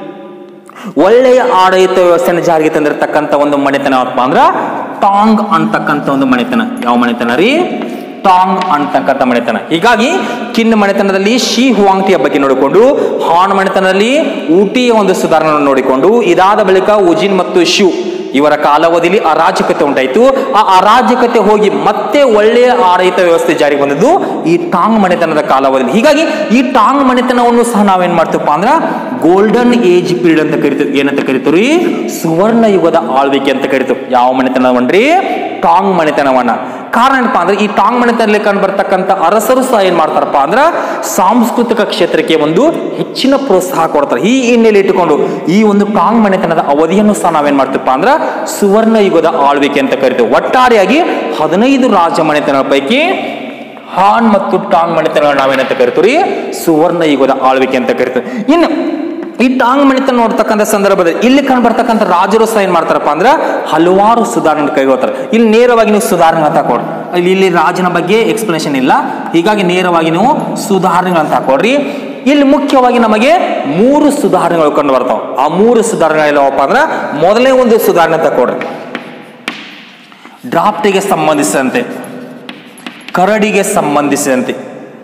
ಒಳ್ಳೆಯ ಆಡಳಿತ ವ್ಯವಸ್ಥೆಯನ್ನು ಜಾರಿಗೆ ತಂದಿರತಕ್ಕಂಥ ಒಂದು ಮನೆತನ ಯಾವಪ್ಪ ಅಂದ್ರ ಟಾಂಗ್ ಅಂತಕ್ಕಂಥ ಒಂದು ಮನೆತನ. ಯಾವ ಮನೆತನ ರೀ? ಟಾಂಗ್ ಅಂತಕ್ಕಂಥ ಮನೆತನ. ಹೀಗಾಗಿ ಕಿನ್ ಮನೆತನದಲ್ಲಿ ಶಿ ಹುವಾಂಗ್ಟಿಯ ಬಗ್ಗೆ ನೋಡಿಕೊಂಡು, ಹಾನ್ ಮನೆತನದಲ್ಲಿ ಊಟಿಯ ಒಂದು ಸುಧಾರಣೆಯನ್ನು ನೋಡಿಕೊಂಡು, ಇದಾದ ಬಳಿಕ ಉಜಿನ್ ಮತ್ತು ಶೂ ಇವರ ಕಾಲಾವಧಿಯಲ್ಲಿ ಅರಾಜಕತೆ ಉಂಟಾಯಿತು. ಆ ಅರಾಜಕತೆ ಹೋಗಿ ಮತ್ತೆ ಒಳ್ಳೆಯ ಆಡಳಿತ ವ್ಯವಸ್ಥೆ ಜಾರಿಗೆ ಬಂದದ್ದು ಈ ಟಾಂಗ್ ಮನೆತನದ ಕಾಲಾವಧಿಯಲ್ಲಿ. ಹೀಗಾಗಿ ಈ ಟಾಂಗ್ ಮನೆತನವನ್ನು ಸಹ ನಾವೇನ್ ಮಾಡ್ತೀವಪ್ಪ ಅಂದ್ರ ಗೋಲ್ಡನ್ ಏಜ್ ಪೀರಿಯಡ್ ಅಂತ ಕರಿತೀವಿ. ಏನಂತ ಕರಿತೀವಿ? ಸುವರ್ಣ ಯುಗದ ಆಳ್ವಿಕೆ ಅಂತ ಕರಿತೀವಿ. ಯಾವ ಮನೆತನವನ್ರಿ? ಟಾಂಗ್ ಮನೆತನವನ್ನ. ಕಾರಣ ಏನಪ್ಪಾ ಅಂದ್ರೆ ಈ ಟಾಂಗ್ ಮನೆತನದಲ್ಲಿ ಕಂಡು ಬರ್ತಕ್ಕಂಥ ಅರಸರು ಸಹ ಏನ್ ಮಾಡ್ತಾರಪ್ಪ ಅಂದ್ರೆ ಸಾಂಸ್ಕೃತಿಕ ಕ್ಷೇತ್ರಕ್ಕೆ ಒಂದು ಹೆಚ್ಚಿನ ಪ್ರೋತ್ಸಾಹ ಕೊಡ್ತಾರೆ. ಈ ಹಿನ್ನೆಲೆ ಇಟ್ಟುಕೊಂಡು ಈ ಒಂದು ಟಾಂಗ್ ಮನೆತನದ ಅವಧಿಯನ್ನು ಸಹ ನಾವೇನ್ ಮಾಡ್ತೀವಪ್ಪ ಅಂದ್ರೆ ಸುವರ್ಣ ಯುಗದ ಆಳ್ವಿಕೆ ಅಂತ ಕರಿತೀವಿ. ಒಟ್ಟಾರೆಯಾಗಿ ಹದಿನೈದು ರಾಜ ಮನೆತನಗಳ ಪೈಕಿ ಹಾನ್ ಮತ್ತು ಟಾಂಗ್ ಮನೆತನಗಳು ನಾವೇನಂತ ಕರಿತೀವಿ ಸುವರ್ಣ ಯುಗದ ಆಳ್ವಿಕೆ ಅಂತ ಕರಿತೀವಿ. ಇನ್ನು ಈ ಟಾಂಗ್ ಮನೆತನ ನೋಡ್ತಕ್ಕಂಥ ಸಂದರ್ಭದಲ್ಲಿ ಇಲ್ಲಿ ಕಂಡು ಬರ್ತಕ್ಕಂಥ ರಾಜರು ಸಹ ಏನ್ ಮಾಡ್ತಾರಪ್ಪ ಅಂದ್ರೆ ಹಲವಾರು ಸುಧಾರಣೆ ಕೈಗೊಳ್ತಾರೆ. ಇಲ್ಲಿ ನೇರವಾಗಿ ನೀವು ಸುಧಾರಣೆ ಹಾಕೊಡ್ರಿ, ಇಲ್ಲಿ ಇಲ್ಲಿ ರಾಜನ ಬಗ್ಗೆ ಎಕ್ಸ್ಪ್ಲನೇಷನ್ ಇಲ್ಲ, ಹೀಗಾಗಿ ನೇರವಾಗಿ ನೀವು ಸುಧಾರಣೆಗಳಂತ ಹಾಕೊಡ್ರಿ. ಇಲ್ಲಿ ಮುಖ್ಯವಾಗಿ ನಮಗೆ ಮೂರು ಸುಧಾರಣೆಗಳು ಕಂಡು ಬರ್ತಾವ. ಆ ಮೂರು ಸುಧಾರಣೆ ಎಲ್ಲವಪ್ಪ ಅಂದ್ರೆ ಮೊದಲನೇ ಒಂದು ಸುಧಾರಣೆ ತಕೊಡ್ರಿ, ಡ್ರಾಫ್ಟಿಗೆ ಸಂಬಂಧಿಸಿದಂತೆ, ಕರಡಿಗೆ ಸಂಬಂಧಿಸಿದಂತೆ.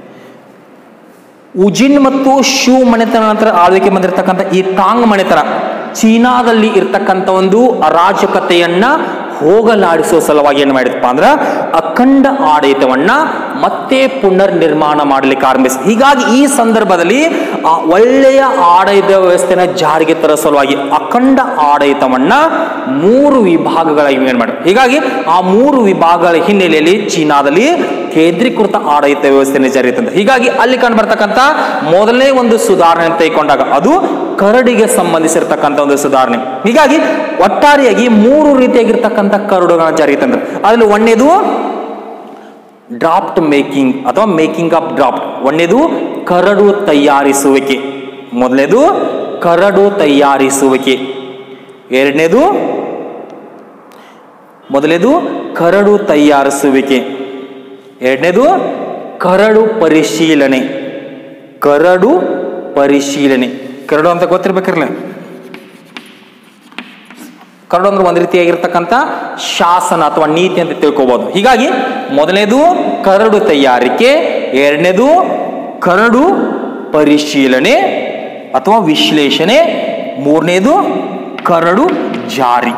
ಉಜಿನ್ ಮತ್ತು ಶೂ ಮನೆತನ ನಂತರ ಆಳ್ವಿಕೆ ಬಂದಿರತಕ್ಕಂಥ ಈ ಟಾಂಗ್ ಮನೆತನ ಚೀನಾದಲ್ಲಿ ಇರ್ತಕ್ಕಂಥ ಒಂದು ಅರಾಜಕತೆಯನ್ನ ಹೋಗಲಾಡಿಸುವ ಸಲುವಾಗಿ ಏನ್ ಮಾಡಿದಪ್ಪ ಅಂದ್ರ ಅಖಂಡ ಆಡಳಿತವನ್ನ ಮತ್ತೆ ಪುನರ್ ನಿರ್ಮಾಣ ಮಾಡಲಿಕ್ಕೆ ಆರಂಭಿಸಿ. ಹೀಗಾಗಿ ಈ ಸಂದರ್ಭದಲ್ಲಿ ಆ ಒಳ್ಳೆಯ ಆಡಳಿತ ವ್ಯವಸ್ಥೆನ ಜಾರಿಗೆ ತರೋ ಸಲುವಾಗಿ ಅಖಂಡ ಆಡಳಿತವನ್ನ ಮೂರು ವಿಭಾಗಗಳಾಗಿ ಏನ್ ಮಾಡಿ, ಹೀಗಾಗಿ ಆ ಮೂರು ವಿಭಾಗಗಳ ಹಿನ್ನೆಲೆಯಲ್ಲಿ ಚೀನಾದಲ್ಲಿ ಕೇಂದ್ರೀಕೃತ ಆಡಳಿತ ವ್ಯವಸ್ಥೆಯನ್ನು ಜಾರಿಗೆ ತಂದ. ಹೀಗಾಗಿ ಅಲ್ಲಿ ಕಂಡು ಬರ್ತಕ್ಕಂಥ ಮೊದಲನೇ ಒಂದು ಸುಧಾರಣೆ ತೆಗೆದುಕೊಂಡಾಗ ಅದು ಕರಡಿಗೆ ಸಂಬಂಧಿಸಿರ್ತಕ್ಕಂಥ ಒಂದು ಸುಧಾರಣೆ. ಹೀಗಾಗಿ ಒಟ್ಟಾರೆಯಾಗಿ ಮೂರು ರೀತಿಯಾಗಿರ್ತಕ್ಕಂಥ ಕರಡುಗಳ ಜಾರಿಗೆ ತಂದ್ರು. ಅದರಲ್ಲಿ ಒಂದೇದು ಡ್ರಾಫ್ಟ್ ಮೇಕಿಂಗ್ ಅಥವಾ ಮೇಕಿಂಗ್ ಆಫ್ ಡ್ರಾಫ್ಟ್. ಒಂದೇದು ಕರಡು ತಯಾರಿಸುವಿಕೆ, ಮೊದಲನೇದು ಕರಡು ತಯಾರಿಸುವಿಕೆ, ಎರಡನೇದು ಮೊದಲನೇದು ಕರಡು ತಯಾರಿಸುವಿಕೆ, ಎರಡನೇದು ಕರಡು ಪರಿಶೀಲನೆ. ಕರಡು ಪರಿಶೀಲನೆ, ಕರಡು ಅಂತ ಗೊತ್ತಿರ್ಬೇಕಿರಲ್ಲ, ಕರಡು ಅಂದ್ರೆ ಒಂದು ರೀತಿಯಾಗಿರ್ತಕ್ಕಂಥ ಶಾಸನ ಅಥವಾ ನೀತಿ ಅಂತ ತಿಳ್ಕೋಬಹುದು. ಹೀಗಾಗಿ ಮೊದಲನೇದು ಕರಡು ತಯಾರಿಕೆ, ಎರಡನೇದು ಕರಡು ಪರಿಶೀಲನೆ ಅಥವಾ ವಿಶ್ಲೇಷಣೆ, ಮೂರನೇದು ಕರಡು ಜಾರಿ.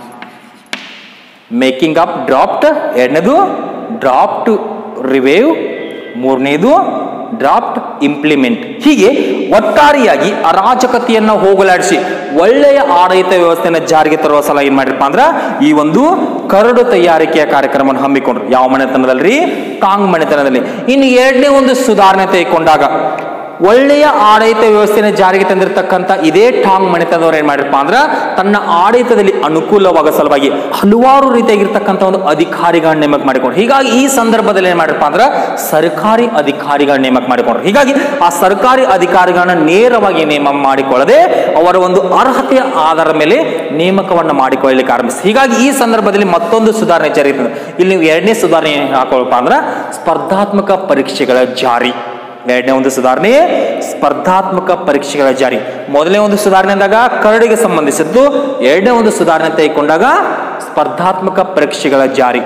ಮೇಕಿಂಗ್ ಆಫ್ ಡ್ರಾಫ್ಟ್, ಎರಡನೇದು ಡ್ರಾಫ್ಟ್ ರಿವ್ಯೂ, ಮೂರನೇದು ಡ್ರಾಫ್ಟ್ ಇಂಪ್ಲಿಮೆಂಟ್. ಹೀಗೆ ಒಟ್ಟಾರೆಯಾಗಿ ಅರಾಜಕತೆಯನ್ನು ಹೋಗಲಾಡಿಸಿ ಒಳ್ಳೆಯ ಆಡಳಿತ ವ್ಯವಸ್ಥೆಯನ್ನು ಜಾರಿಗೆ ತರುವ ಸಲ ಏನ್ ಮಾಡಿರಪ್ಪ ಅಂದ್ರ ಈ ಒಂದು ಕರಡು ತಯಾರಿಕೆಯ ಕಾರ್ಯಕ್ರಮವನ್ನು ಹಮ್ಮಿಕೊಂಡ್ರು. ಯಾವ ಮನೆತನದಲ್ಲಿ? ಟಾಂಗ್ ಮನೆತನದಲ್ಲಿ. ಇನ್ನು ಎರಡನೇ ಒಂದು ಸುಧಾರಣೆ ತೆಗೆದುಕೊಂಡಾಗ ಒಳ್ಳೆಯ ಆಡಳಿತ ವ್ಯವಸ್ಥೆಯನ್ನು ಜಾರಿಗೆ ತಂದಿರತಕ್ಕಂಥ ಇದೇ ಟಾಂಗ್ ಮನೆತನದವರು ಏನ್ ಮಾಡಿರಪ್ಪ ಅಂದ್ರ ತನ್ನ ಆಡಳಿತದಲ್ಲಿ ಅನುಕೂಲವಾಗೋ ಸಲುವಾಗಿ ಹಲವಾರು ರೀತಿಯಾಗಿರ್ತಕ್ಕಂಥ ಒಂದು ಅಧಿಕಾರಿಗಳನ್ನ ನೇಮಕ ಮಾಡಿಕೊಂಡ್ರು. ಹೀಗಾಗಿ ಈ ಸಂದರ್ಭದಲ್ಲಿ ಏನ್ ಮಾಡಿರಪ್ಪ ಅಂದ್ರ ಸರ್ಕಾರಿ ಅಧಿಕಾರಿಗಳನ್ನ ನೇಮಕ ಮಾಡಿಕೊಂಡ್ರು. ಹೀಗಾಗಿ ಆ ಸರ್ಕಾರಿ ಅಧಿಕಾರಿಗಳನ್ನ ನೇರವಾಗಿ ನೇಮಕ ಮಾಡಿಕೊಳ್ಳದೆ ಅವರ ಒಂದು ಅರ್ಹತೆಯ ಆಧಾರದ ಮೇಲೆ ನೇಮಕವನ್ನ ಮಾಡಿಕೊಳ್ಳಲಿಕ್ಕೆ ಆರಂಭಿಸಿ. ಹೀಗಾಗಿ ಈ ಸಂದರ್ಭದಲ್ಲಿ ಮತ್ತೊಂದು ಸುಧಾರಣೆ ಜಾರಿ. ಇಲ್ಲಿ ನೀವು ಎರಡನೇ ಸುಧಾರಣೆ ಹಾಕೊಳ್ಳಪ್ಪ ಅಂದ್ರ ಸ್ಪರ್ಧಾತ್ಮಕ ಪರೀಕ್ಷೆಗಳ ಜಾರಿ. ಎರಡನೇ ಒಂದು ಸುಧಾರಣೆ ಸ್ಪರ್ಧಾತ್ಮಕ ಪರೀಕ್ಷೆಗಳ ಜಾರಿ. ಮೊದಲನೇ ಒಂದು ಸುಧಾರಣೆ ಅಂದಾಗ ಕರಡಿಗೆ ಸಂಬಂಧಿಸಿದ್ದು, ಎರಡನೇ ಒಂದು ಸುಧಾರಣೆ ತೆಗೆದುಕೊಂಡಾಗ ಸ್ಪರ್ಧಾತ್ಮಕ ಪರೀಕ್ಷೆಗಳ ಜಾರಿ.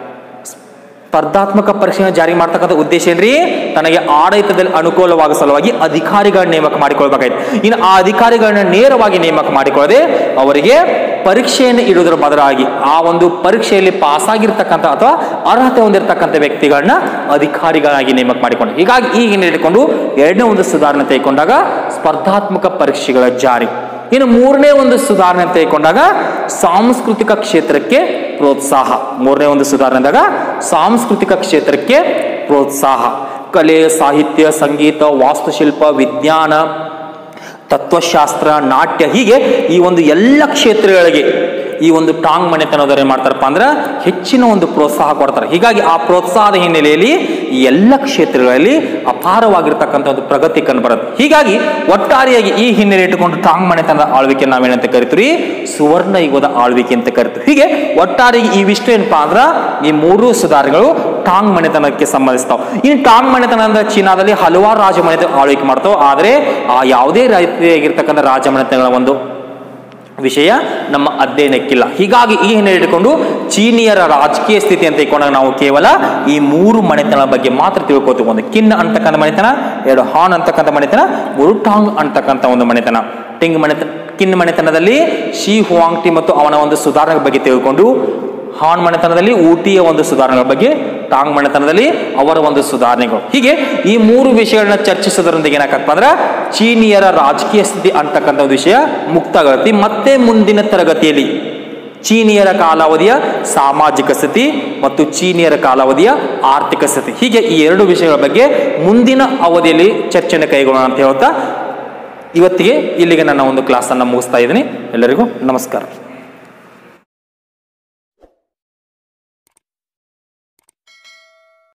ಸ್ಪರ್ಧಾತ್ಮಕ ಪರೀಕ್ಷೆಗಳ ಜಾರಿ ಮಾಡ್ತಕ್ಕಂಥ ಉದ್ದೇಶ ಏನ್ರಿ? ತನಗೆ ಆಡಳಿತದಲ್ಲಿ ಅನುಕೂಲವಾಗುವ ಸಲುವಾಗಿ ಅಧಿಕಾರಿಗಳನ್ನ ನೇಮಕ ಮಾಡಿಕೊಳ್ಬೇಕಾಯ್ತು. ಇನ್ನು ಆ ಅಧಿಕಾರಿಗಳನ್ನ ನೇರವಾಗಿ ನೇಮಕ ಮಾಡಿಕೊಳ್ಳದೆ ಅವರಿಗೆ ಪರೀಕ್ಷೆಯನ್ನು ಇಡುವುದರ ಬದಲಾಗಿ ಆ ಒಂದು ಪರೀಕ್ಷೆಯಲ್ಲಿ ಪಾಸ್ ಆಗಿರ್ತಕ್ಕಂಥ ಅಥವಾ ಅರ್ಹತೆ ಹೊಂದಿರತಕ್ಕಂಥ ವ್ಯಕ್ತಿಗಳನ್ನ ಅಧಿಕಾರಿಗಳಾಗಿ ನೇಮಕ ಮಾಡಿಕೊಂಡು. ಹೀಗಾಗಿ ಈಗ ಏನ್ ಹಿಡ್ಕೊಂಡು ಎರಡನೇ ಒಂದು ಸುಧಾರಣೆ ತೆಗೆದುಕೊಂಡಾಗ ಸ್ಪರ್ಧಾತ್ಮಕ ಪರೀಕ್ಷೆಗಳ ಜಾರಿ. ಇನ್ನು ಮೂರನೇ ಒಂದು ಸುಧಾರಣೆ ತೆಗೆದುಕೊಂಡಾಗ ಸಾಂಸ್ಕೃತಿಕ ಕ್ಷೇತ್ರಕ್ಕೆ ಪ್ರೋತ್ಸಾಹ. ಮೂರನೇ ಒಂದು ಸುಧಾರಣೆ ಅಂದಾಗ ಸಾಂಸ್ಕೃತಿಕ ಕ್ಷೇತ್ರಕ್ಕೆ ಪ್ರೋತ್ಸಾಹ. ಕಲೆ, ಸಾಹಿತ್ಯ, ಸಂಗೀತ, ವಾಸ್ತುಶಿಲ್ಪ, ವಿಜ್ಞಾನ, ತತ್ವಶಾಸ್ತ್ರ, ನಾಟ್ಯ, ಹೀಗೆ ಈ ಒಂದು ಎಲ್ಲ ಕ್ಷೇತ್ರಗಳಿಗೆ ಈ ಒಂದು ಟಾಂಗ್ ಮನೆತನದವರು ಏನ್ ಮಾಡ್ತಾರಪ್ಪ ಅಂದ್ರೆ ಹೆಚ್ಚಿನ ಒಂದು ಪ್ರೋತ್ಸಾಹ ಕೊಡ್ತಾರೆ. ಹೀಗಾಗಿ ಆ ಪ್ರೋತ್ಸಾಹದ ಹಿನ್ನೆಲೆಯಲ್ಲಿ ಈ ಎಲ್ಲ ಕ್ಷೇತ್ರಗಳಲ್ಲಿ ಅಪಾರವಾಗಿರ್ತಕ್ಕಂಥ ಒಂದು ಪ್ರಗತಿ ಕಂಡು ಬರುತ್ತೆ. ಹೀಗಾಗಿ ಒಟ್ಟಾರೆಯಾಗಿ ಈ ಹಿನ್ನೆಲೆ ಇಟ್ಟುಕೊಂಡು ಟಾಂಗ್ ಮನೆತನದ ಆಳ್ವಿಕೆ ನಾವೇನಂತ ಕರಿತೀವಿ? ಸುವರ್ಣ ಯುಗದ ಆಳ್ವಿಕೆ ಅಂತ ಕರಿತೀವಿ. ಹೀಗೆ ಒಟ್ಟಾರೆಯಾಗಿ ಇವಿಷ್ಟು ಏನಪ್ಪಾ ಅಂದ್ರ ಈ ಮೂರು ಸುಧಾರಣೆಗಳು ಟಾಂಗ್ ಮನೆತನಕ್ಕೆ ಸಂಬಂಧಿಸ್ತಾವ. ಇನ್ನು ಟಾಂಗ್ ಮನೆತನ ಅಂದ್ರೆ ಚೀನಾದಲ್ಲಿ ಹಲವಾರು ರಾಜ ಮನೆತನ ಆಳ್ವಿಕೆ ಮಾಡ್ತಾವ. ಆದ್ರೆ ಆ ಯಾವುದೇ ರೀತಿಯಾಗಿರ್ತಕ್ಕಂಥ ರಾಜ ಮನೆತನಗಳ ಒಂದು ವಿಷಯ ನಮ್ಮ ಅಧ್ಯಯನಕ್ಕಿಲ್ಲ. ಹೀಗಾಗಿ ಈ ಹಿನ್ನೆಲೆ ಇಟ್ಟುಕೊಂಡು ಚೀನಿಯರ ರಾಜಕೀಯ ಸ್ಥಿತಿ ಅಂತ ಇಟ್ಕೊಂಡಾಗ ನಾವು ಕೇವಲ ಈ ಮೂರು ಮನೆತನ ಬಗ್ಗೆ ಮಾತ್ರ ತಿಳ್ಕೋತೀವಿ. ಒಂದು ಕಿನ್ ಅಂತಕ್ಕಂಥ ಮನೆತನ, ಎರಡು ಹಾನ್ ಅಂತಕ್ಕಂಥ ಮನೆತನ, ಮೂರು ಟಾಂಗ್ ಅಂತಕ್ಕಂಥ ಒಂದು ಮನೆತನ. ಟಿಂಗ್ ಮನೆತನ ಕಿನ್ ಮನೆತನದಲ್ಲಿ ಶಿ ಹುವಾಂಗ್ಟಿ ಮತ್ತು ಅವನ ಒಂದು ಸುಧಾರಣೆ ಬಗ್ಗೆ ತಿಳ್ಕೊಂಡು, ಹಾನ್ ಮನೆತನದಲ್ಲಿ ಊಟಿಯ ಒಂದು ಸುಧಾರಣೆಗಳ ಬಗ್ಗೆ, ಟಾಂಗ್ ಮನೆತನದಲ್ಲಿ ಅವರ ಒಂದು ಸುಧಾರಣೆಗಳು. ಹೀಗೆ ಈ ಮೂರು ವಿಷಯಗಳನ್ನ ಚರ್ಚಿಸೋದ್ರೊಂದಿಗೆ ಏನಾಗತ್ತಪ್ಪ ಅಂದ್ರೆ ಚೀನಿಯರ ರಾಜಕೀಯ ಸ್ಥಿತಿ ಅಂತಕ್ಕಂಥ ಒಂದು ವಿಷಯ ಮುಕ್ತಾಗತ್ತೆ. ಮತ್ತೆ ಮುಂದಿನ ತರಗತಿಯಲ್ಲಿ ಚೀನಿಯರ ಕಾಲಾವಧಿಯ ಸಾಮಾಜಿಕ ಸ್ಥಿತಿ ಮತ್ತು ಚೀನಿಯರ ಕಾಲಾವಧಿಯ ಆರ್ಥಿಕ ಸ್ಥಿತಿ. ಹೀಗೆ ಈ ಎರಡು ವಿಷಯಗಳ ಬಗ್ಗೆ ಮುಂದಿನ ಅವಧಿಯಲ್ಲಿ ಚರ್ಚೆಯನ್ನು ಕೈಗೊಳ್ಳೋಣ ಅಂತ ಹೇಳ್ತಾ ಇವತ್ತಿಗೆ ಇಲ್ಲಿಗೆ ನನ್ನ ಒಂದು ಕ್ಲಾಸನ್ನು ಮುಗಿಸ್ತಾ ಇದ್ದೀನಿ. ಎಲ್ಲರಿಗೂ ನಮಸ್ಕಾರ.